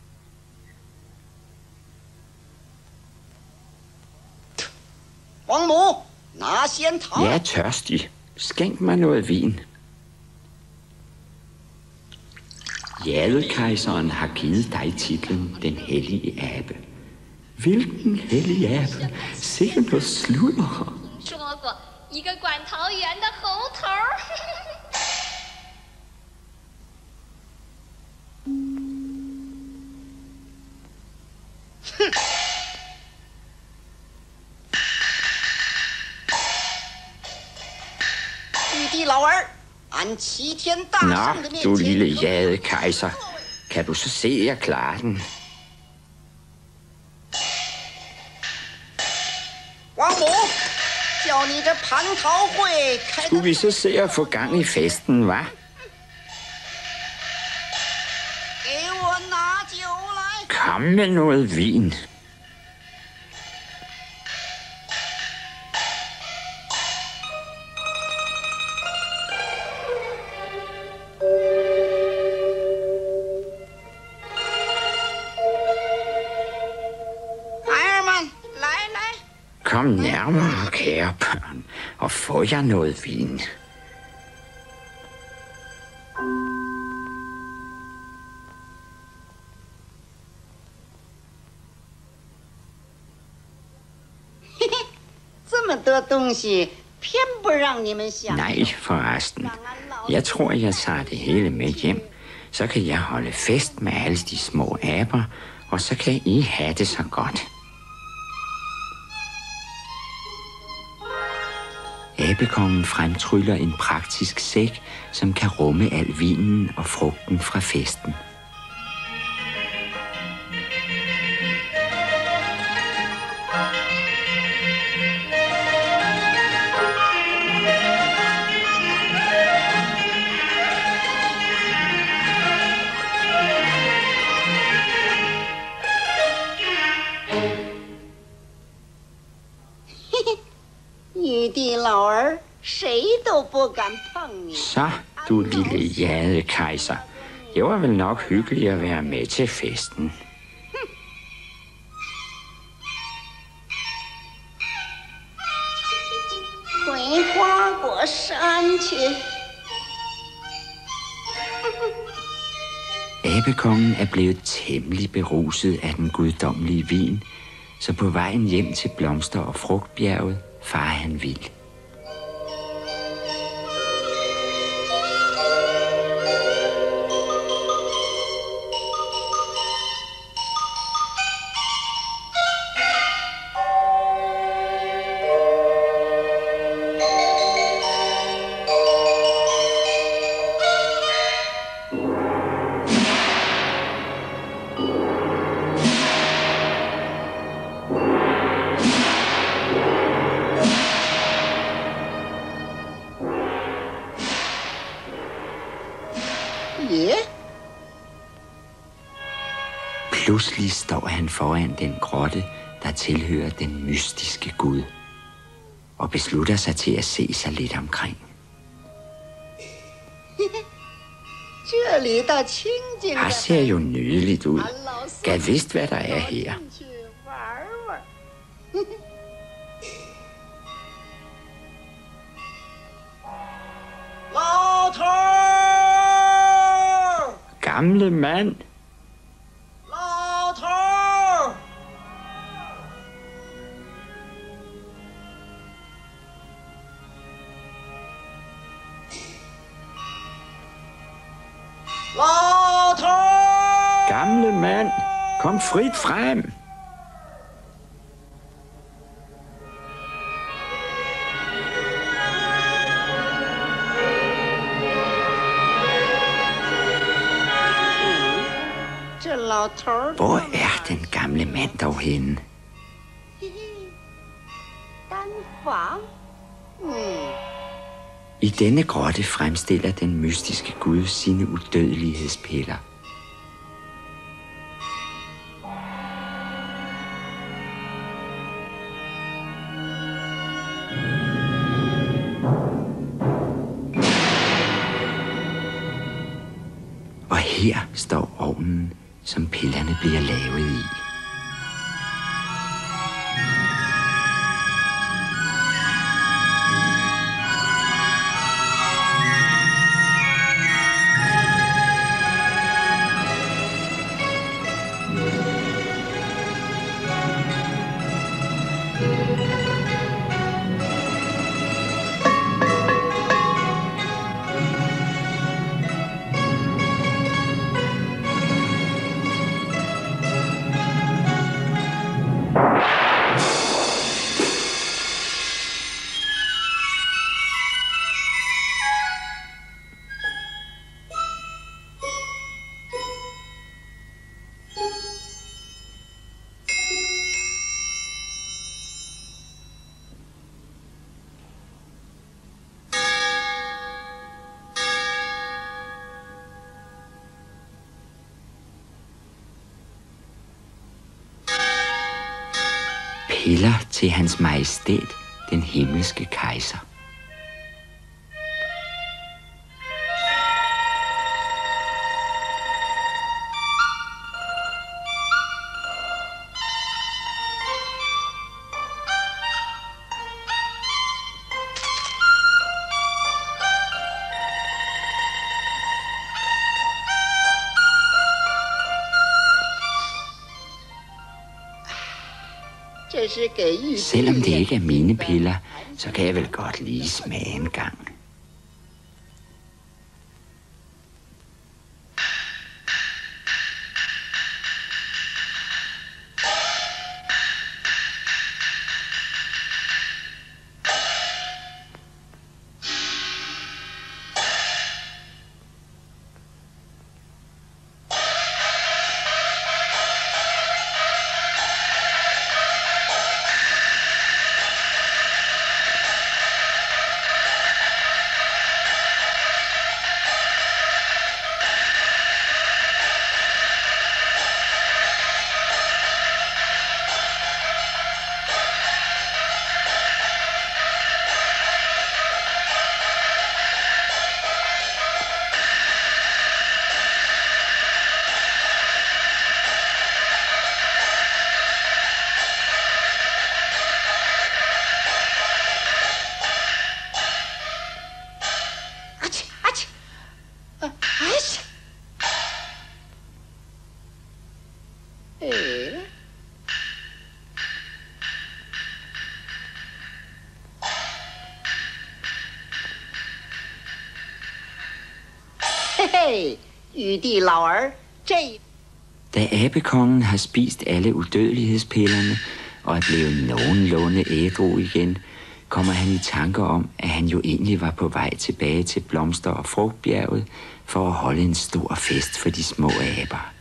Jeg er tørstig. Skænk mig noget vin. Jadekejseren har givet dig titlen Den Hellige Abe. Hvilken hellig abe? Sikke noget sludder. Nå, du lille jadekejser. Kan du så se, at jeg klarer den? Skulle vi så se at få gang i festen, hva'? Kom med noget vin. Kom nærmere, kære børn, og få jer noget vin. Nej, forresten. Jeg tror, jeg tager det hele med hjem. Så kan jeg holde fest med alle de små aber, og så kan I have det så godt. Abekongen fremtryller en praktisk sæk, som kan rumme al vinen og frugten fra festen. Så, du lille jadekejser. Det var vel nok hyggeligt at være med til festen. Abekongen er blevet temmelig beruset af den guddommelige vin, så på vejen hjem til blomster- og frugtbjerget farer han vild. Pludselig står han foran den grotte, der tilhører den mystiske gud, og beslutter sig til at se sig lidt omkring. Her ser jo nydeligt ud. Gad vidst, hvad der er her. Gamle mand. Gamle mand, kom frit frem. Hvor er den gamle mand dog henne? I denne grotte fremstiller den mystiske gud sine udødelighedspiller. Og her står ovnen, som pillerne bliver lavet i. Piller til hans majestæt, den himmelske kejser. Selvom det ikke er mine piller, så kan jeg vel godt lige smage en gang. Da abekongen har spist alle udødelighedspillerne og er blevet nogenlunde ædru igen, kommer han i tanker om, at han jo egentlig var på vej tilbage til blomster- og frugtbjerget for at holde en stor fest for de små aber.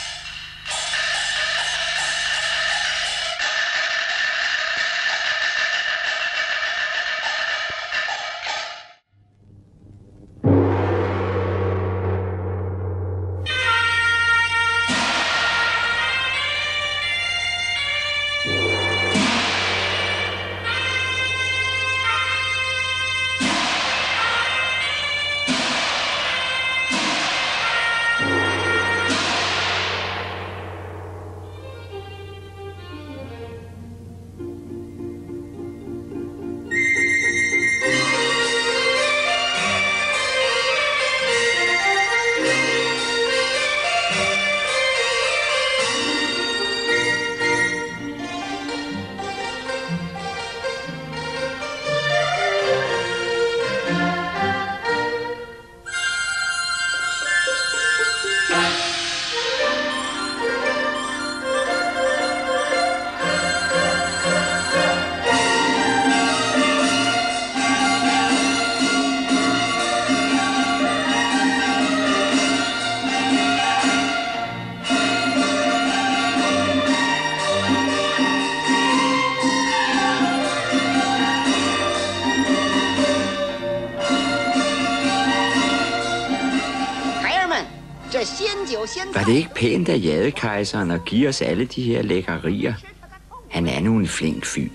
Var det ikke pænt af jadekejseren at give os alle de her lækkerier? Han er nu en flink fyr.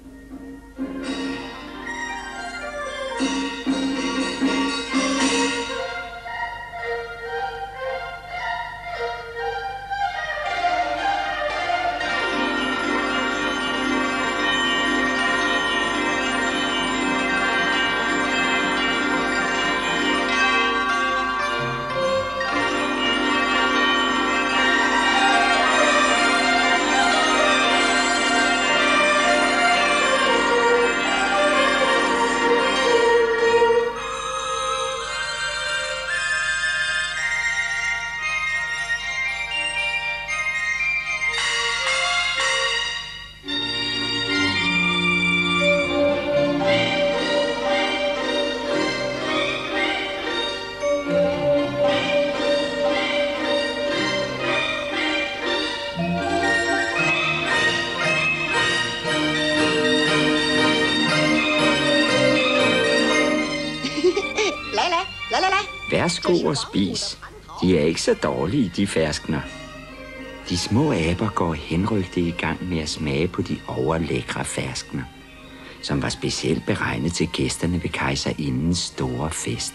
Værsgo og spis. De er ikke så dårlige, de ferskner. De små aber går henrygte i gang med at smage på de overlækre ferskner, som var specielt beregnet til gæsterne ved kejserindens store fest.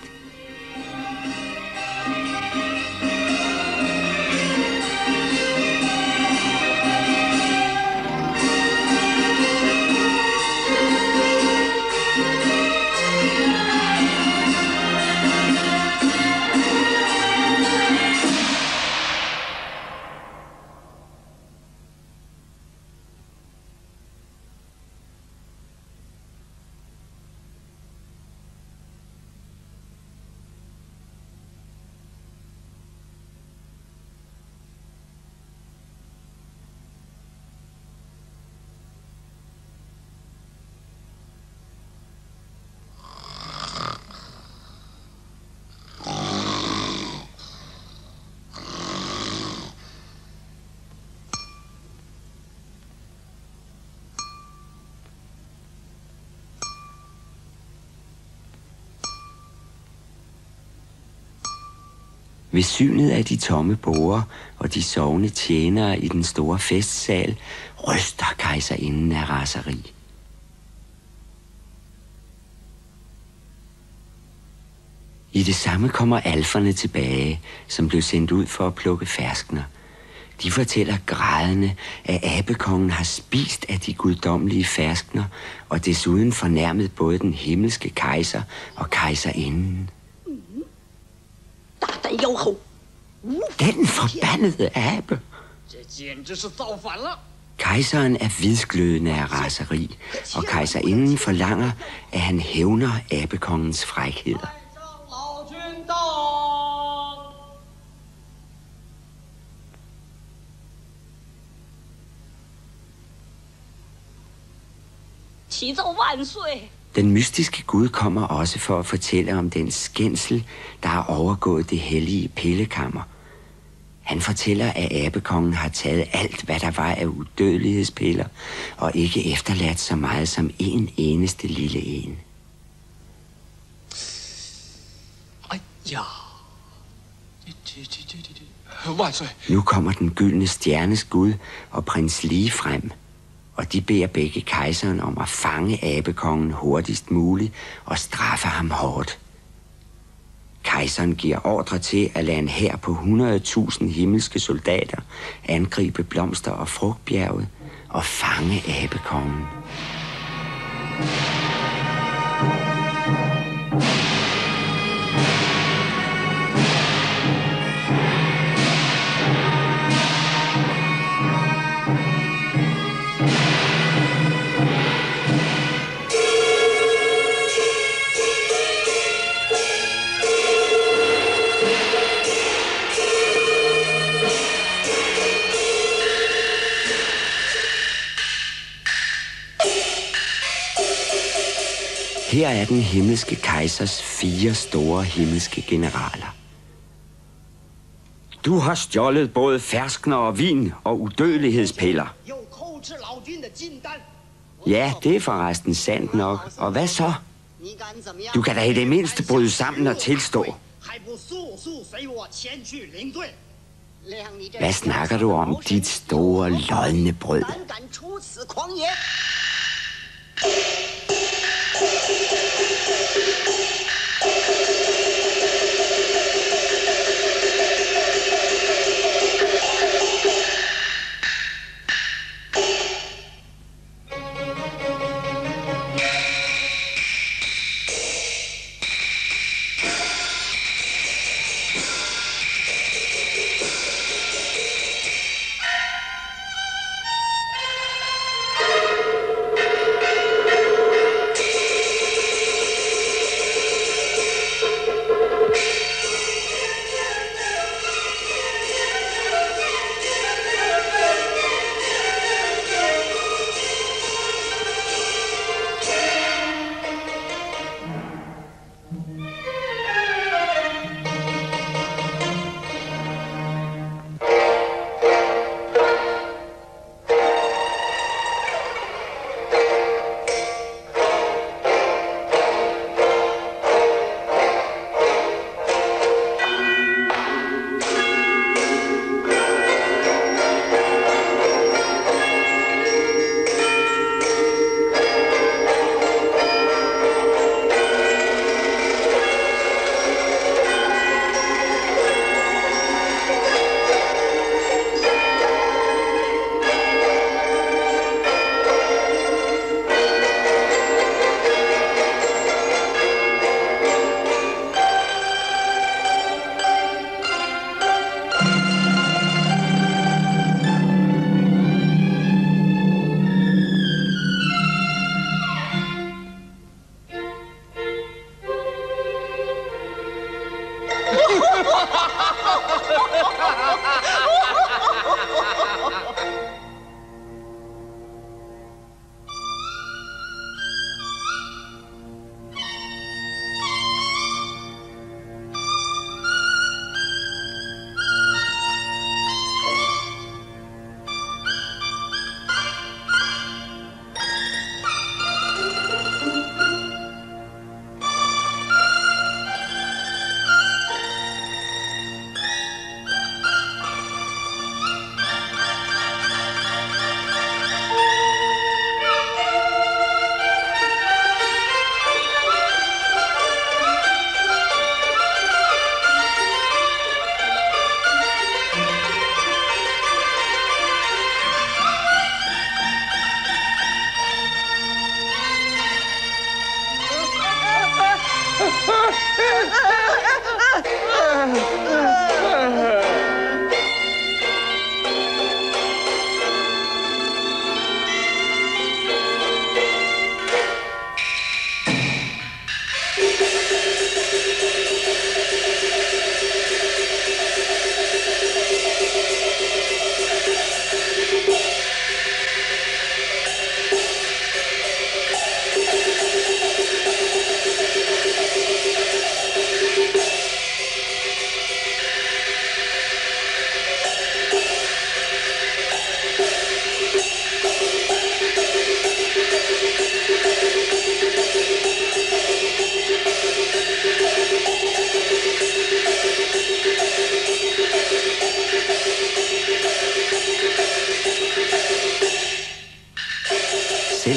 Ved synet af de tomme borde og de sovende tjenere i den store festsal, ryster kejserinden af raseri. I det samme kommer alferne tilbage, som blev sendt ud for at plukke ferskner. De fortæller grædende, at abekongen har spist af de guddommelige ferskner, og desuden fornærmet både den himmelske kejser og kejserinden. Den forbandede abe! Kejseren er vidsglødende af raseri, og kejserinden forlanger, at han hævner abekongens frækheder. Den mystiske Gud kommer også for at fortælle om den skændsel, der har overgået det hellige pillekammer. Han fortæller, at abekongen har taget alt, hvad der var af udødelighedspiller, og ikke efterladt så meget som en eneste lille en. Ja. Nu kommer den gyldne stjernes Gud og prins Ligefrem, og de beder begge kejseren om at fange abekongen hurtigst muligt og straffe ham hårdt. Kejseren giver ordre til at lade en hær på 100.000 himmelske soldater angribe blomster- og frugtbjerget og fange abekongen. Her er den himmelske kejsers 4 store himmelske generaler. Du har stjålet både ferskner og vin og udødelighedspiller. Ja, det er forresten sandt nok. Og hvad så? Du kan da i det mindste bryde sammen og tilstå. Hvad snakker du om, dit store lodne brød?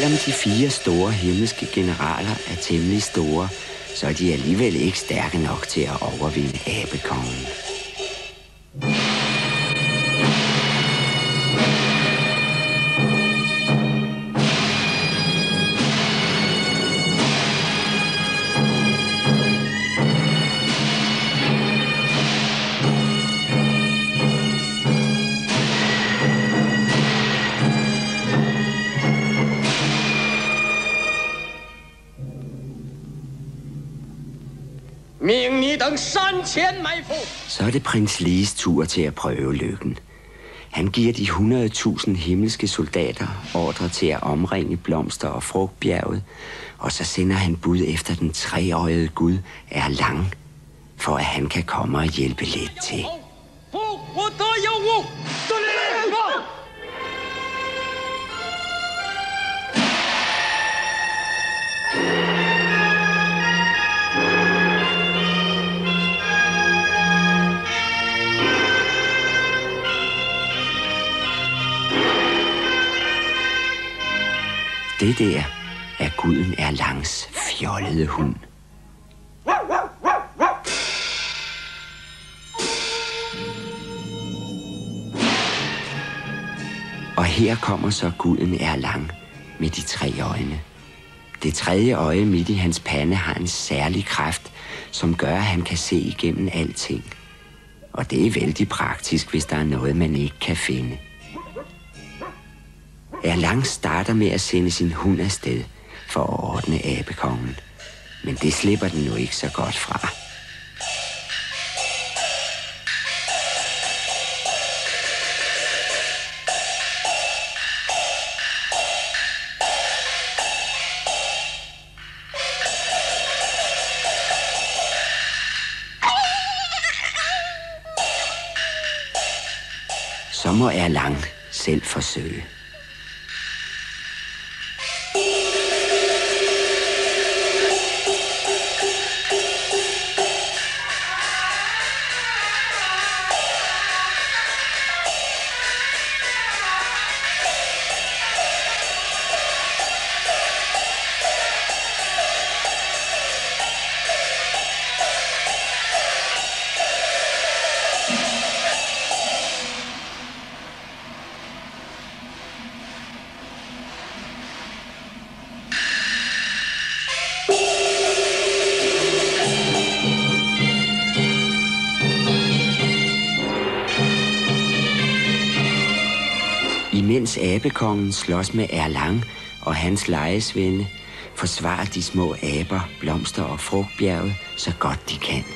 selvom de 4 store himmelske generaler er temmelig store, så er de alligevel ikke stærke nok til at overvinde abekongen. Så er det prins Lies tur til at prøve lykken. Han giver de 100.000 himmelske soldater ordre til at omringe Blomster- og Frugtbjerget, og så sender han bud efter den treøjede gud Erlang, for at han kan komme og hjælpe lidt til. Det der er guden Erlangs fjollede hund. Og her kommer så guden Erlang med de 3 øjne. Det 3. øje midt i hans pande har en særlig kraft, som gør, at han kan se igennem alting. Og det er vældig praktisk, hvis der er noget, man ikke kan finde. Erlang starter med at sende sin hund afsted for at ordne abekongen. Men det slipper den nu ikke så godt fra. Så må Erlang selv forsøge. Imens abekongen slås med Erlang og hans lejesvende, forsvarer de små aber Blomster- og Frugtbjerget så godt de kan.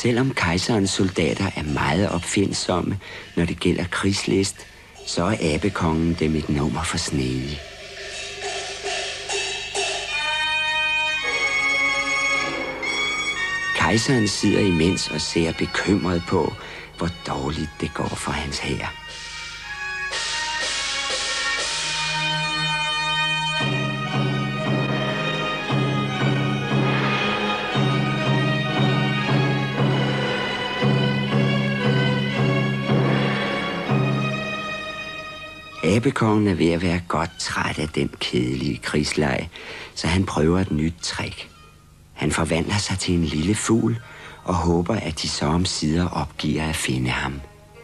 selvom kejserens soldater er meget opfindsomme, når det gælder krigslist, så er abekongen dem et nummer for snedig. Kejseren sidder imens og ser bekymret på, hvor dårligt det går for hans hær. Abekongen er ved at være godt træt af den kedelige krigsleg, så han prøver et nyt trick. Han forvandler sig til en lille fugl og håber, at de så omsider opgiver at finde ham.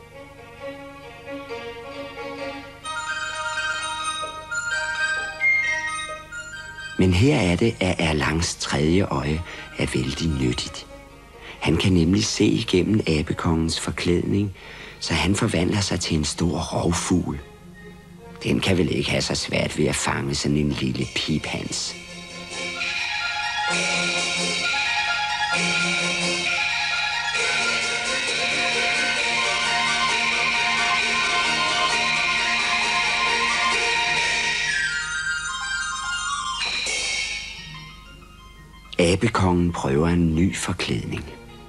Men her er det, at Erlangs tredje øje er vældig nyttigt. Han kan nemlig se igennem abekongens forklædning, så han forvandler sig til en stor rovfugl. Den kan vel ikke have så svært ved at fange sådan en lille piphans. Abekongen prøver en ny forklædning.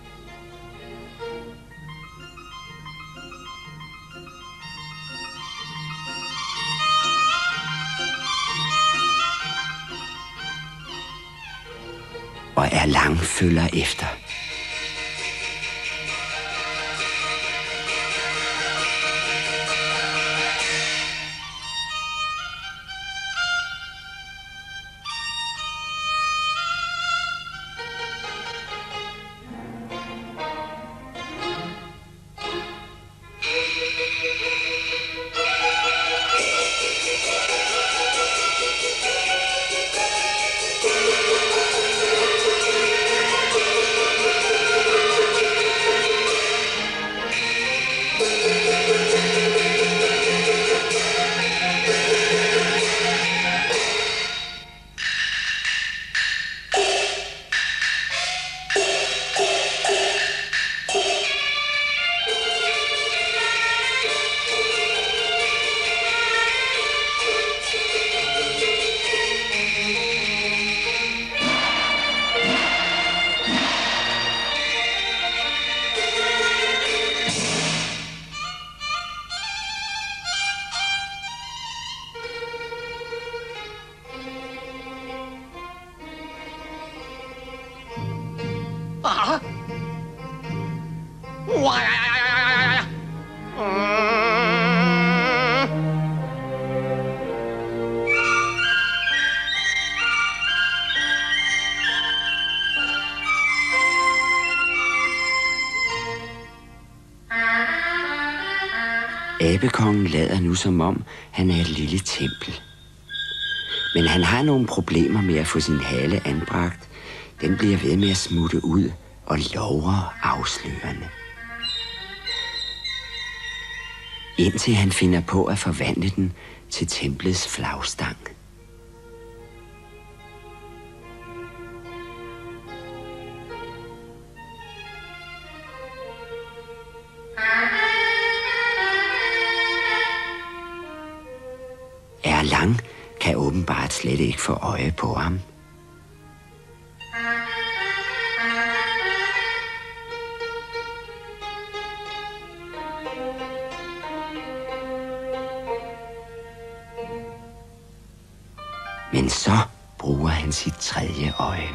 Og Erlang følger efter. Abekongen lader nu som om, han er et lille tempel. Men han har nogle problemer med at få sin hale anbragt. Den bliver ved med at smutte ud og lover afslørende. Indtil han finder på at forvandle den til templets flagstang. Erlang kan åbenbart slet ikke få øje på ham. Men så bruger han sit tredje øje.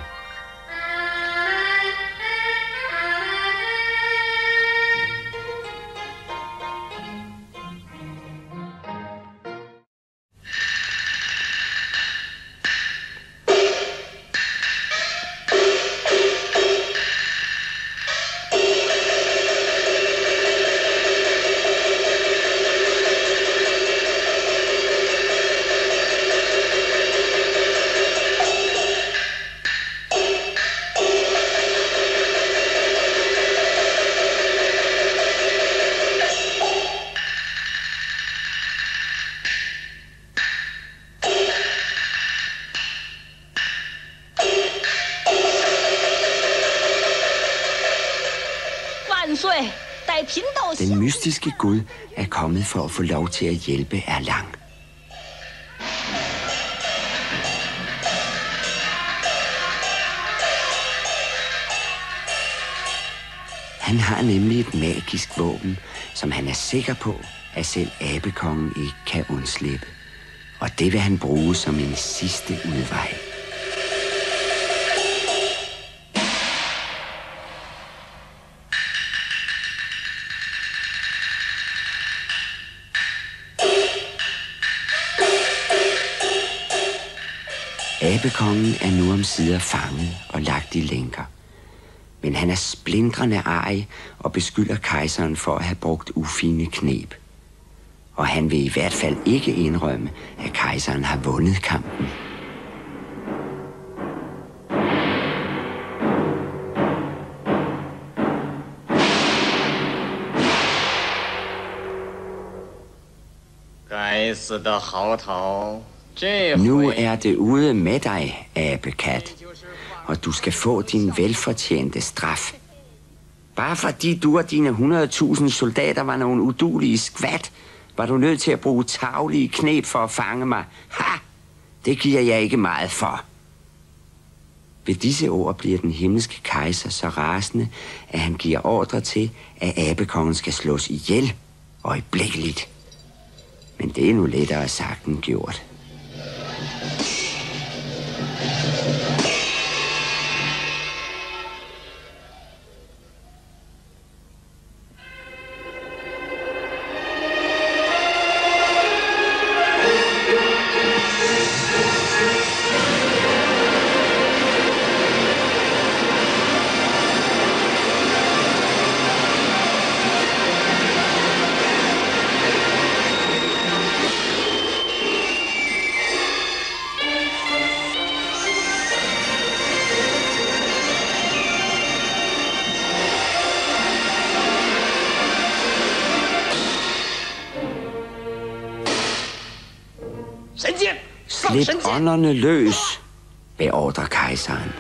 Den mystiske gud er kommet for at få lov til at hjælpe Erlang. Han har nemlig et magisk våben, som han er sikker på, at selv abekongen ikke kan undslippe. Og det vil han bruge som en sidste udvej. Abekongen er nu omsider fanget og lagt i lænker. Men han er splindrende arg og beskylder kejseren for at have brugt ufine kneb. Og han vil i hvert fald ikke indrømme, at kejseren har vundet kampen. Nu er det ude med dig, abekat, og du skal få din velfortjente straf. Bare fordi du og dine 100.000 soldater var nogle udulige skvat, var du nødt til at bruge tarvelige kneb for at fange mig. Ha! Det giver jeg ikke meget for. Ved disse ord bliver den himmelske kejser så rasende, at han giver ordre til, at abekongen skal slås ihjel øjeblikkeligt. Men det er nu lettere sagt end gjort. Slip ånderne løs, beordrer kejseren.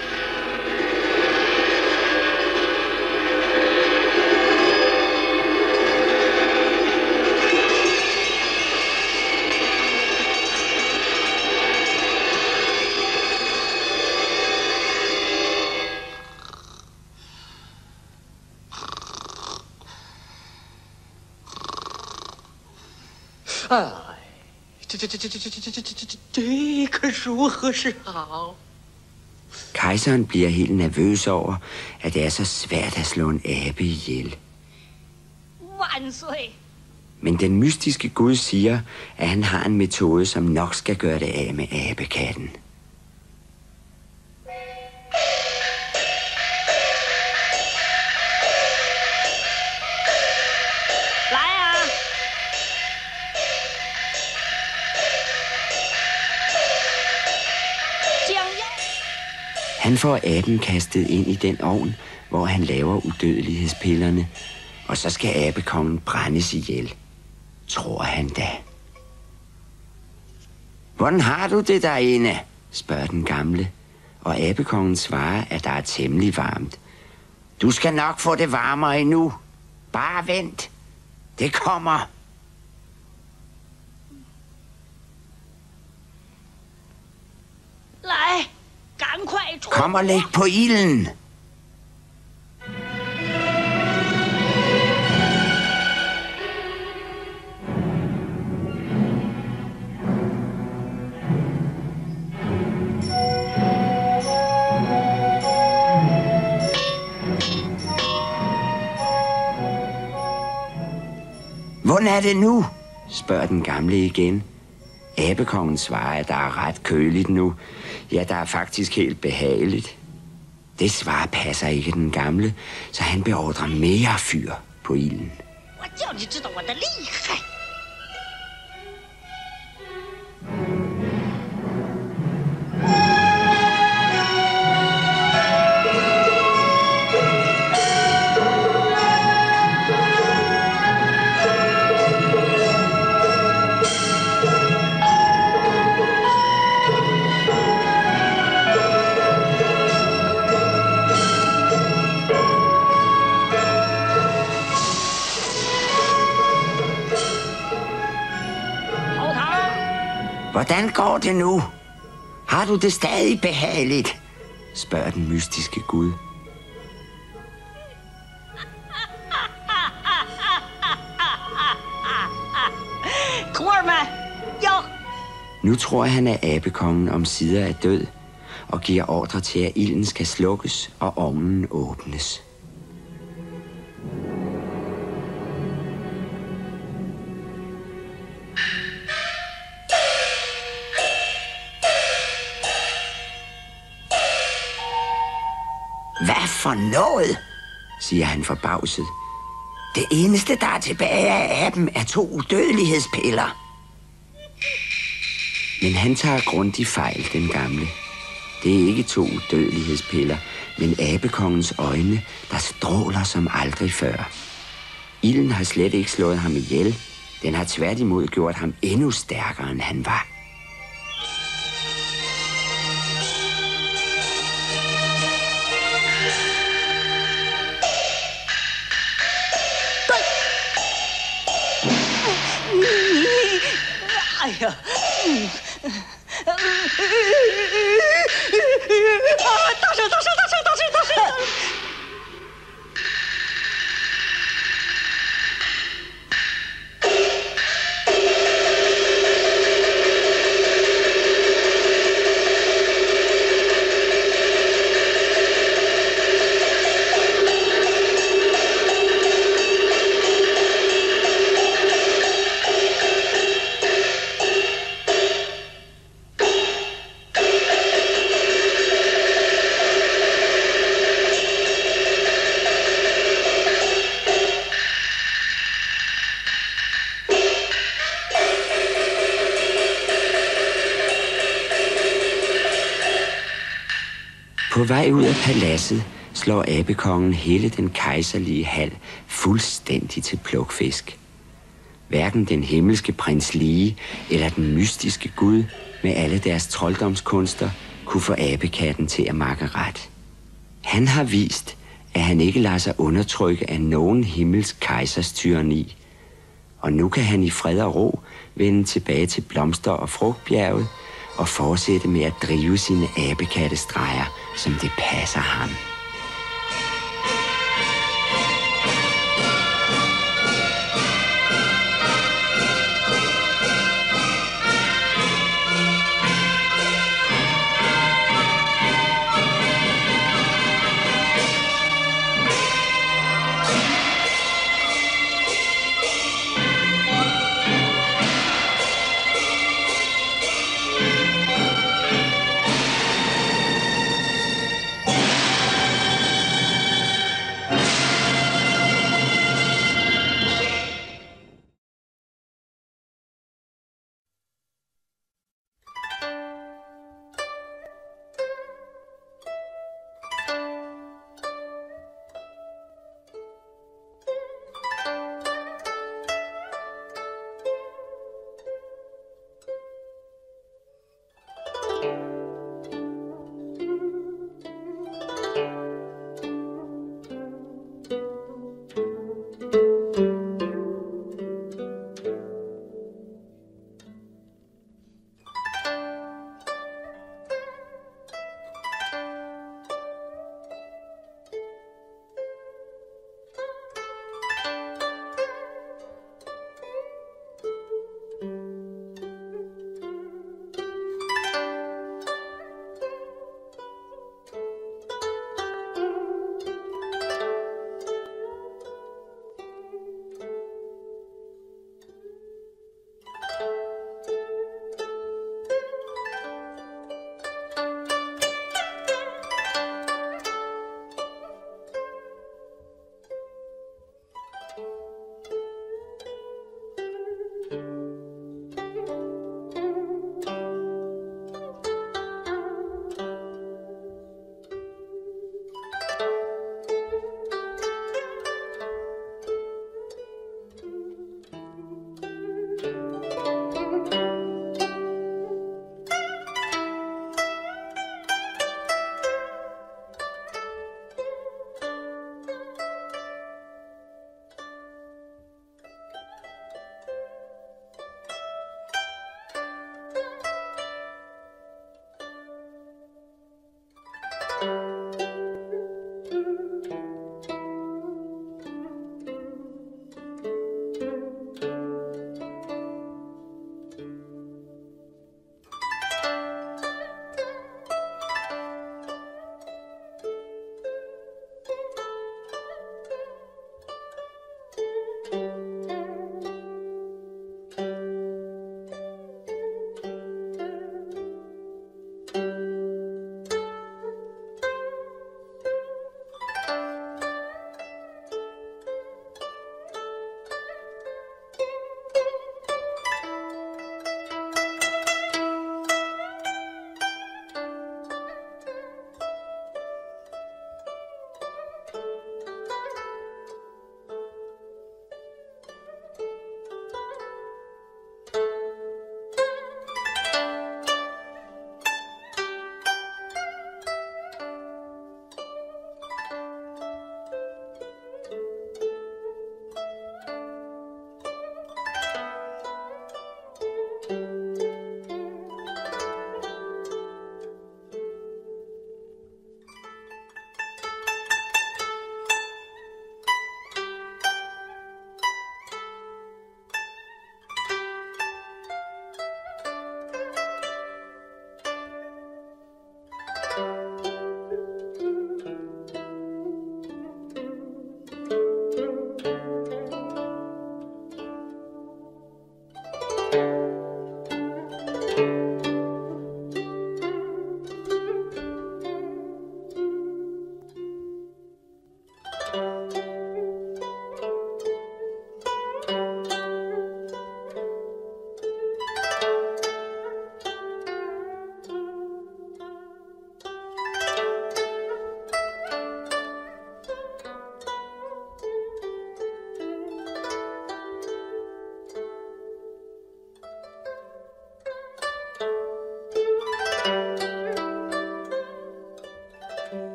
Kejseren bliver helt nervøs over, at det er så svært at slå en abe ihjel. Men den mystiske gud siger, at han har en metode, som nok skal gøre det af med abekatten. Han får aben kastet ind i den ovn, hvor han laver udødelighedspillerne, og så skal abekongen brændes ihjel, tror han da. Hvordan har du det derinde? Spørger den gamle, og abekongen svarer, at der er temmelig varmt. Du skal nok få det varmere endnu. Bare vent. Det kommer. Kom og læg på ilden. Hvordan er det nu? Spørger den gamle igen. Abekongen svarer, at der er ret køligt nu. Ja, der er faktisk helt behageligt. Det svar passer ikke den gamle, så han beordrer mere fyr på ilden. Hvordan går det nu? Har du det stadig behageligt? Spørger den mystiske gud. Nu tror han, at abekongen omsider er død, og giver ordre til, at ilden skal slukkes og ovnen åbnes. Hvad for noget? Siger han forbavset. Det eneste, der er tilbage af aben, er 2 udødelighedspiller. Men han tager grundig fejl, den gamle. Det er ikke 2 udødelighedspiller, men abekongens øjne, der stråler som aldrig før. Ilden har slet ikke slået ham ihjel. Den har tværtimod gjort ham endnu stærkere, end han var. På vej ud af paladset slår abekongen hele den kejserlige hal fuldstændig til plukfisk. Hverken den himmelske prins Lige eller den mystiske gud med alle deres trolddomskunster kunne få abekatten til at makke ret. Han har vist, at han ikke lader sig undertrykke af nogen himmelsk kejsers tyranni, og nu kan han i fred og ro vende tilbage til blomster- og frugtbjerget og fortsætte med at drive sine abekattestreger, som det passer ham.